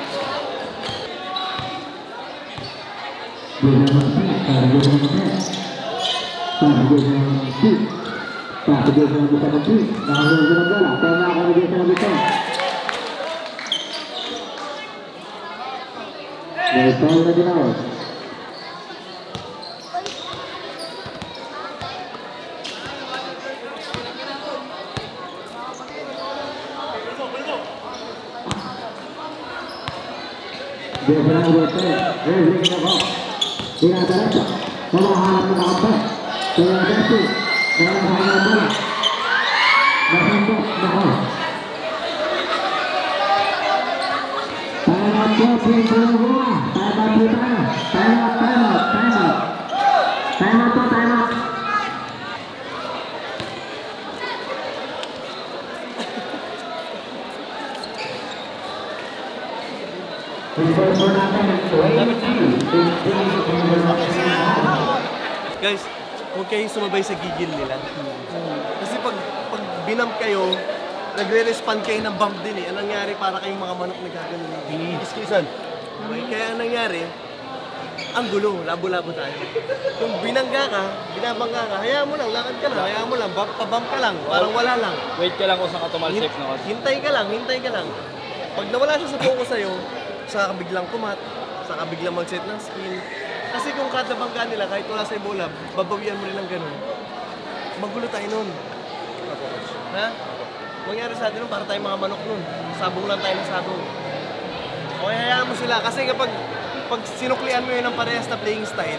Dia mesti, dia mesti, dia mesti. Nah, dia sudah bisa mati. Nah, dia sudah bola. Tengah kalau dia sudah bisa. Dari foul lagi lawan. Dia sudah berhenti. Dia sudah berhenti. Dia berhenti. Memahan mengapa? Dia berhenti. Dalam hal bola, berhenti bola. Tangan kuat yang bola, tayo. Time out, time out, time out. Time out po, time out. Guys, huwag kayong sumabay sa gigil nila. Kasi pag, pag binump kayo, nagre-respond kayo ng bump din eh. Anong nangyari para kayong mga manok nagkaganon? Iskisan. Okay? Kaya anong nangyari, ang gulo, labo-labo tayo. Kung binangga ka, binabangga ka, hayaan mo lang, lakad ka lang, hayaan mo lang, bump, pabump ka lang, parang wala lang. Wait ka lang kung saan ka tumalsik na kasi. Hintay ka lang, hintay ka lang. Pag nawala siya sa focus sa'yo, saka ka biglang kumat, saka biglang mag-set ng skin. Kasi kung kada bangga nila, kahit wala sa bola, babawian mo rin ng ganun. Magulo tayo nun. Ha? Mangyari sa atin nun, para tayong mga manok nun. Sabong lang tayo ng sabong. Okay, hayaan mo sila. Kasi kapag pag sinuklian mo yun ng parehas na playing style,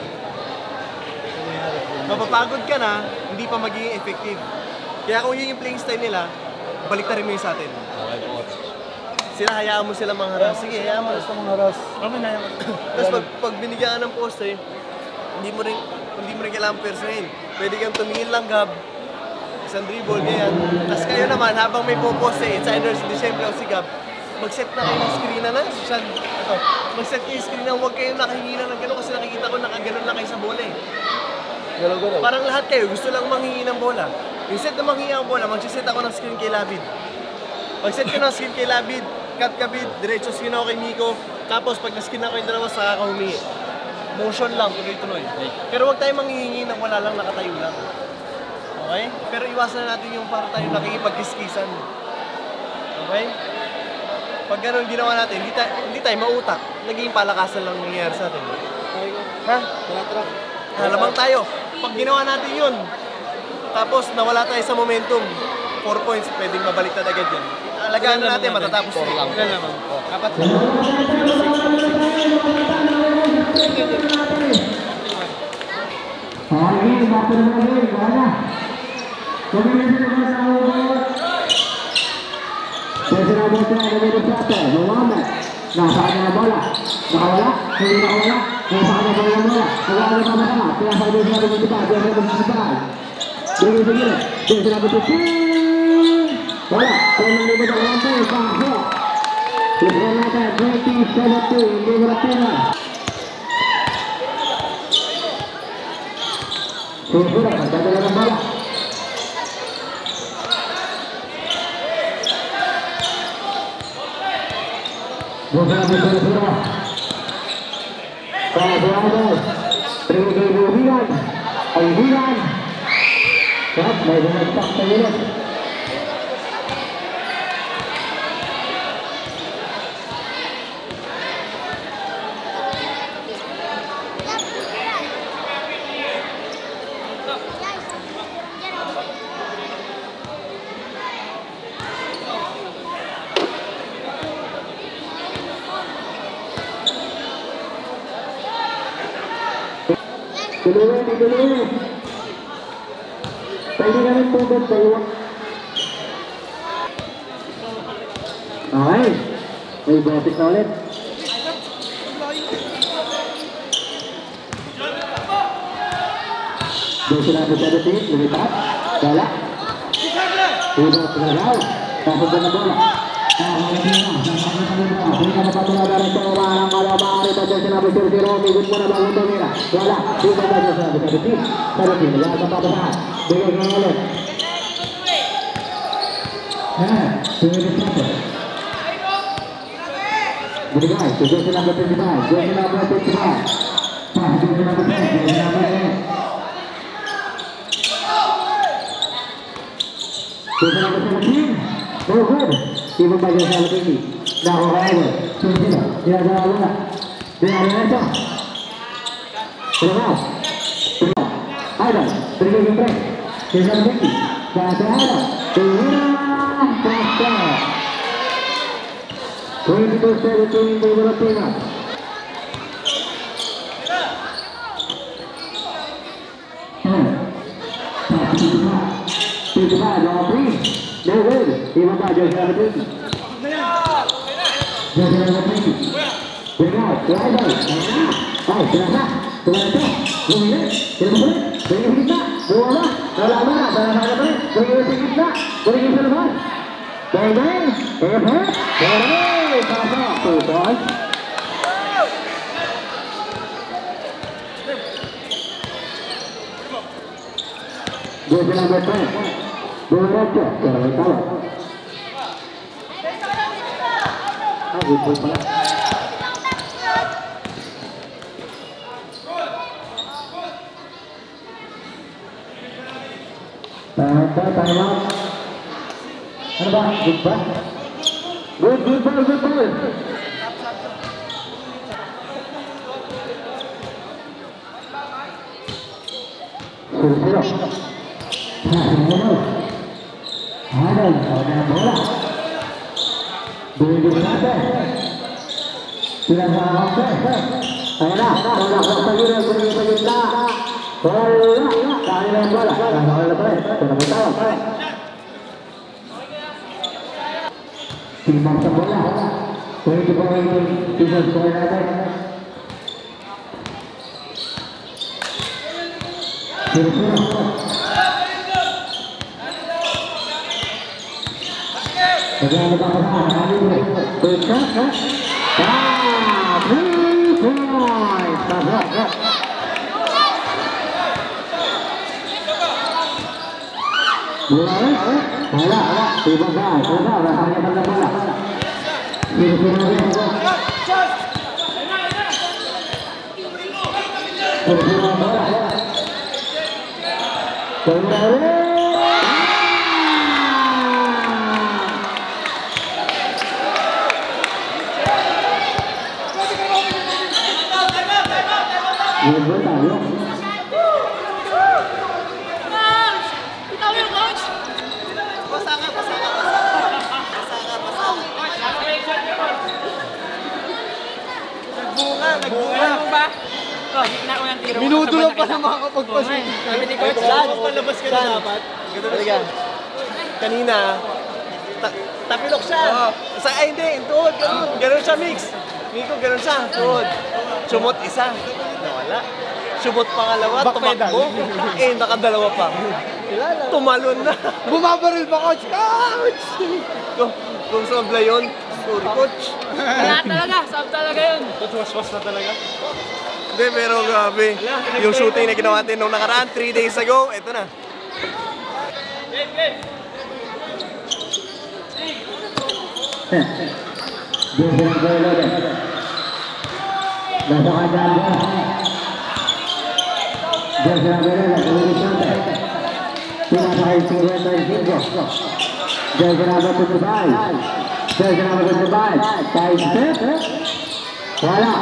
mapapagod ka na, hindi pa magiging effective. Kaya kung yun yung playing style nila, balik na rin mo yun sa atin. Okay po. Sila, hayaan mo sila mga haras. Sige, hayaan mo. Basta mga ras. Kami na yung... Tapos pag, pag binigyan ka ng poste, hindi mo rin, hindi mo rin kailangan personahin. Pwede kang tumingin lang, gab. Isang dribble, ganyan. Tapos kayo naman, habang may poposte, it's either si December o si Gab, mag-set na kayo ng screen na na. Siyan, ito. Mag-set kayo yung screen na, huwag kayo nakahingi na ng gano'n kasi nakikita ko nakaganon lang kayo sa bola eh. Galaw-galaw. Parang lahat kayo, gusto lang manghingi ng bola. Instead na manghingi ng bola, mag-set ako ng screen kay Labid. Mag-set ko ng screen kay Labid, cut kabid, diretso skin ako kay Miko. Tapos pag na-skin ako yung dalawa, saka ka humingi. Motion lang, tuloy-tuloy. Pero huwag tayo manghihingi ng wala lang, nakatayo lang. Okay? Pero iwasan na natin yung para tayo nakikipag-kiskisan. Okay? Pag gano'n ginawa natin, hindi, ta hindi tayo mautak. Naging palakasan lang nangyayari sa atin. Ha? Halamang tayo. Pag ginawa natin yun, tapos nawala tayo sa momentum, four points, pwedeng mabaliktad agad yan. Alagaan na natin, matatapos four lang. Ilan naman? Apat na. Okay, bago na mga wala. Pag-ibig na sa mga Pwede na mo sila na nito sa atin, Muhammad. Nasa kanya na bola. Nakawala, hindi nakawala. Nasa kanya bola na bola. Nagawala na masama. Kaya sa kanya sila nagsipa, kaya sila nagsipa. Bigay sa gila. Kaya sila nagsipa. Wala, kaya nang nito sa kampo, pangko. Ito natin, twenty seventeen, hindi mo natina. Susunod, magdadala ng bola. Bukan bukan sudah. Kalau terus berhubungan, hubungan. Cepat, baik dengan tak terlihat. Dulu, dulu. Pwede ka rin tugod, dalawa. Okay. May botis na ulit. Doon sila po sa dating, lumipat. Bola. Hibot na daw. Tapos na bola. Tapos na bola. Hindi ka napatulada rin sa umarang malamari. Tapos sila po si Romy. Good mo na bagong tumira. Wala. Hindi ka ba sa dating. Sa dating. Wala ka papasahan. Bigay ka ulit. Yan. Pwede sa ito. Binigay. Doon sila po twenty-five. Doon sila po twenty-five. Doon sila po twenty-five. Doon sila po seventeen. Oh, good. Ibang bagay sa alat ini. Nakuha kayo. Doon sila. Ginagawa mo na. Binigay na ito. Tumakas. Tumakas. Idol. Binigay yung break. Doon sila po Kasa Idol. Tumakas. Kasa. twenty-two seventeen di Filipina. twenty-five, all three. No good. Ibang bagay sa alat ini. Doon sila po twenty. Tinggal, tinggal, oh, berapa? Berapa? Boleh, tidak boleh. Boleh kita, boleh. Kalau mana, dalam hal apa? Boleh kita, boleh kita lepas. Boleh, boleh, boleh. Sama, tuh, boy. Dia jalan betul. Boleh baca, cara tahu. Aku lupa. Tanda timeout. Apa? Good ball. Good, good ball, good ball. Sudah. Ada, ada bola. Dua berapa? Tidak salah. Ada, bola lagi lagi lagi bola. Bola, kali lagi bola. Bola lepas, tidak tahu. Timang bola. Boleh dibawa ini, bisa dibawa ada. Sudah. Jangan lupa hari ini dekat kan? Ah, three points. Mulai, bola, tiba bola, bola, rasanya bola bola. Ini bola. Bola bola. Bola. Dia tahu. Tahu coach. Pasangan, pasangan, pasangan, pasangan. Nagbunga, nagbunga. ba? Oh, na ko yung tiro. Minuto lang pa na makakapagpasin. Sabi ni coach, Palabas ka na dapat. Ganun kanina, ta- tapilok siya. Sa ay hindi, tuhod, ganun. Ganun siya mix. Miko, ganun siya, tuhod. Sumot isa, nawala. Sumot pangalawa, tumakbo. Eh, nakadalawa pa. Tumalon na. Bumabaril pa, coach. Coach! Kung, kung sabla yun, sorry, coach. wala talaga, sab talaga yun. Coach, was-was na talaga. Hindi, pero grabe. Yung shooting na ginawa natin nung nakaraan, three days ago, eto na. Dia bola dah. Dah ada bola. Dia bola dah boleh sampai. Tidak baik tinggal dari situ. Dia bola terbaik. Dia bola terbaik. Baik step. Bola.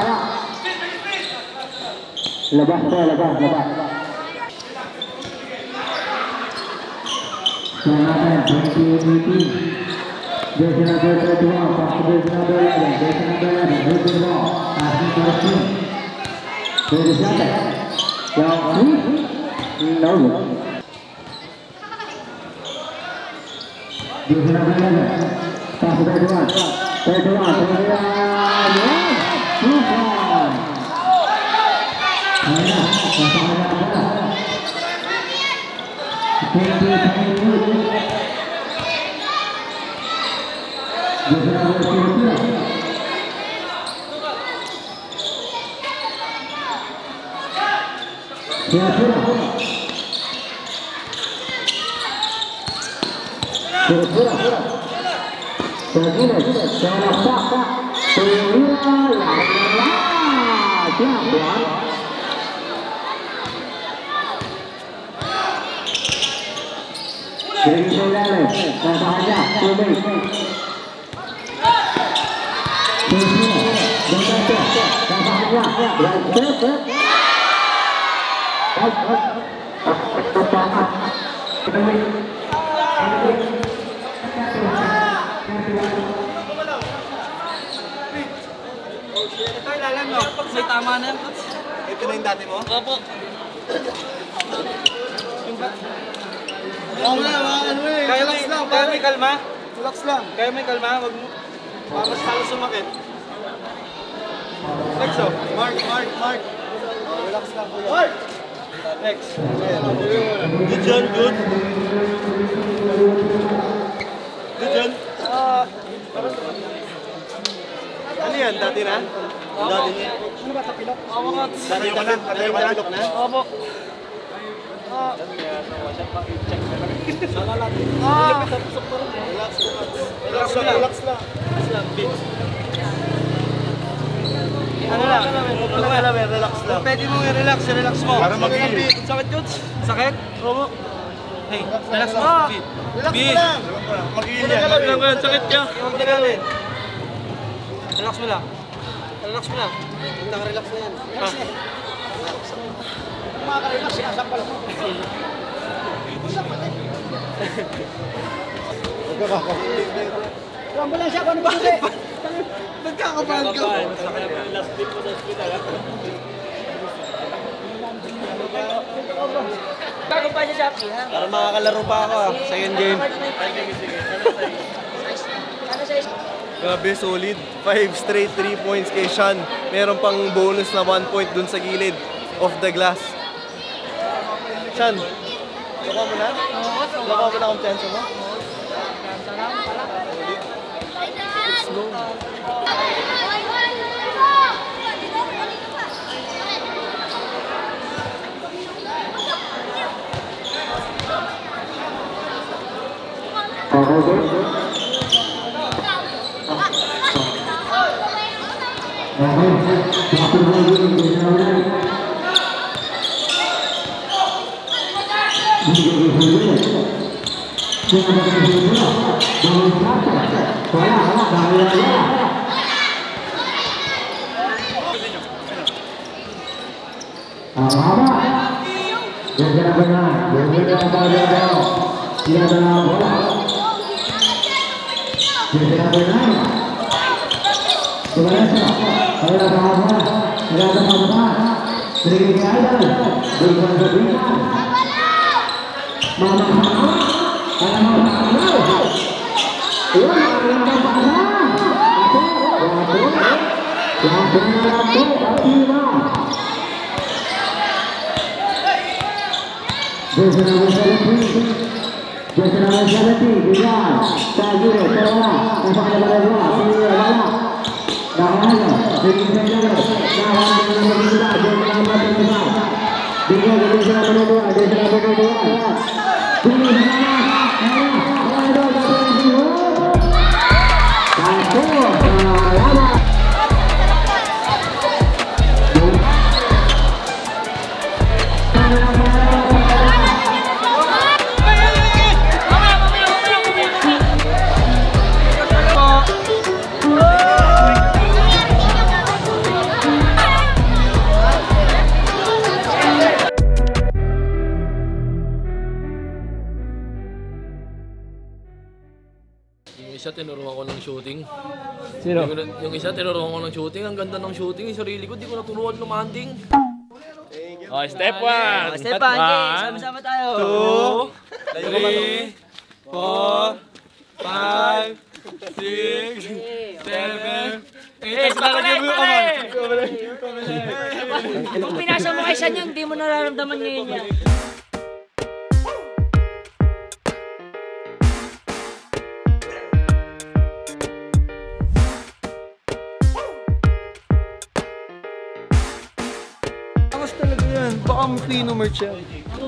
Lepas bola, lepas, lepas. Sangat berhati-hati. Desna bola dua, pas desna bola, desna bola, desna bola, kasih kasih. Dari siapa? Yang ini, no. Desna bola, pas dua, dua, dua, dua, dua. Ayah, pasang bola. Jadi saya dan sahaja Tumi. Tumi, jangan tu, dan sahaja, dan tu. Hop, hop, apa? Tumi. Ito ilalim mo. May tama na yan. Ito na yung dati mo? Opo. Oo na, mga ano eh. Kaya may, kaya may kalma? Relax lang. Kaya may kalma? Wag mo. Mas halos sumakit. So, Mark, Mark, Mark. Oh, relax lang kuya. Mark! Next. Good, John. Good. Good, John. Ah. Ano yan? Dati na? Dati na? Ano ba? Tapilok? Opo. Dati ka na? Dati ka tapilok na? Opo. Ah. Ah. Relax, relax. Relax lang, relax lang. Relax lang, bitch. Ano lang? Ano lang, relax lang. Pwede mo i-relax, relax mo. Para mag-i-beat. Sakit, Coach? Sakit? Oo. Hey, relax mo. Beat. Relax mo lang. Mag-i-il yan. Relax lang, sakit ka. Huwag na namin. Relax mo lang. Relax mo lang. Naka-relax na yan. Relax na yan. Makaka-relax, sinasapal mo. Sinasapal eh. Huwag ka kakakulit. Huwag mo lang siya kung ano ba kasi. Nagkakabahan ka. Last week mo sa hospital. Bago pa siya shop. Para makakalaro pa ako ah. Second game. Grabe, solid. Five straight three points kay Sean. Meron pang bonus na one point dun sa gilid of the glass. Sean, loko mo na? Loko mo na kumpiyansa mo? Let's go. Yung isa tinuruan ko ng shooting. Sino? Yung, yung isa tinuruan ko ng shooting. Ang ganda ng shooting. Yung sarili ko, di ko naturuan lumanding. Oh, step one. Step one, okay. Sama-sama tayo. Two, three, four, five, six, seven, eight. Lalagyan mo yung kamay. Kung pinasa mo kay Sean yun, hindi mo nararamdaman ngayon yan. Baka Mufino merch yan.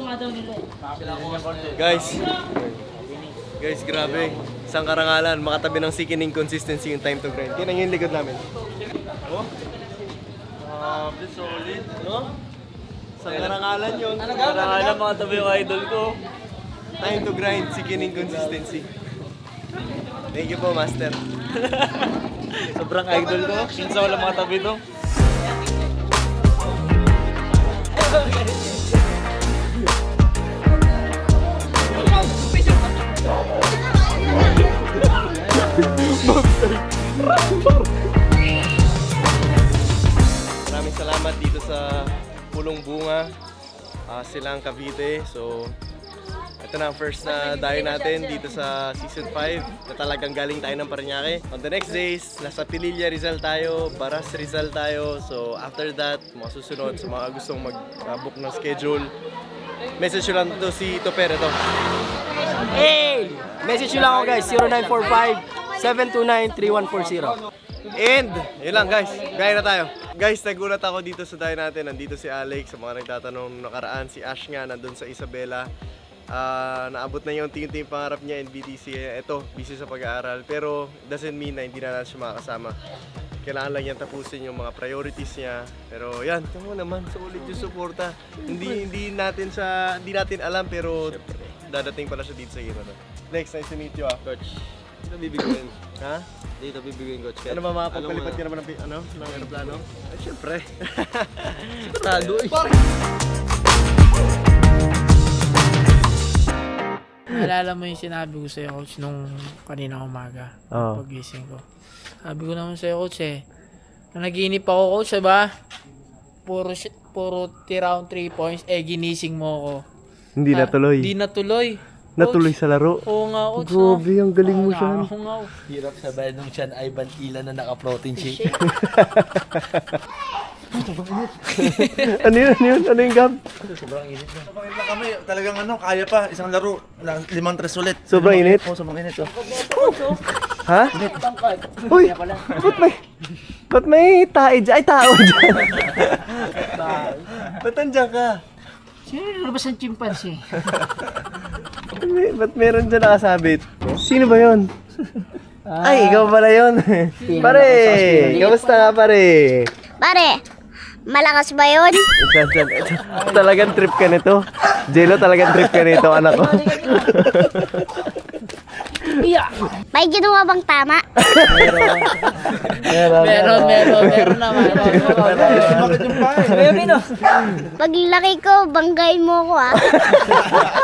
Guys, guys, grabe. Isang karangalan, makatabi ng sickening consistency yung time to grind. Yan ang yung likod namin. Oh? Grabe, solid. No? Isang karangalan yun. Karangalan mga tabi yung idol ko. Time to grind, sickening consistency. Thank you po, Master. Sobrang idol ko. Minsan wala mga tabi to. Maraming salamat dito sa Pulong Bunga, uh, Silang Cavite. So, ito na ang first na dayo natin dito sa Season five na talagang galing tayo ng Parañaque. On the next days, nasa Pililla, Rizal tayo, Baras, Rizal tayo. So after that, mga susunod sa mga gustong mag-book ng schedule, message nyo lang to si Toper ito. Hey! Message nyo lang ako guys, zero nine four five, seven two nine, three one four zero. And, yun lang guys, gaya na tayo. Guys, nagulat ako dito sa dayo natin. Nandito si Alex, sa mga nagtatanong nakaraan. Si Ash nga, nandun sa Isabela. Uh, naabot na yung unti-unti yung pangarap niya, N B T C. Ito, busy sa pag-aaral. Pero, doesn't mean na hindi na natin siya makakasama. Kailangan lang yan tapusin yung mga priorities niya. Pero yan, tamo naman, sulit yung suporta. Hindi hindi natin sa hindi natin alam, pero dadating pala siya dito sa gino. Next, nice to meet you ah. Coach, dito bibigyan. Ha? Dito bibigyan, Coach. Ano ba, makapagpalipat ka naman ng, ano, ng aeroplano? Ay, syempre. Sigurado eh. Naalala mo yung sinabi ko sa'yo, Coach, nung kanina umaga, Oo. pagising ko. Sabi ko naman sa'yo, Coach, eh, nung nag-iinip ako, Coach, diba? Puro, shit, puro tiraon three points, eh, ginising mo ako. Hindi Ah, natuloy. Hindi natuloy. Natuloy Coach. sa laro. Oo nga, Coach. Grabe, ang galing mo Oo siya. nga, oo nga. Hirap sabayan nung Chan Ivan Ilan na naka-protein shake. Ano yun? Ano yun? Ano yung gab? Sobrang init na. Sobrang init na kami. Talagang ano, kaya pa. Isang laro. na- Limang tres ulit. Sobrang init? Oo, sobrang init. Oh. Ha? Uy! Ba't may... Ba't may tae dyan? Ay, tao dyan! Ba't nandiyan ka? Sino nilabas ng chimpanzee? Ba't, may, ba't meron dyan nakasabit? Sino ba yun? Ay, ikaw pala yun. Pare! Kamusta nga pare? Pare, malakas ba yun? Saan, saan? Ito, talagang trip ka nito. Jello, talagang trip ka nito, anak ko. May ginawa bang tama? Meron. Meron, meron, meron naman. Bakit yung pa eh? Sabi mo, Pag laki ko, banggain mo ko ah.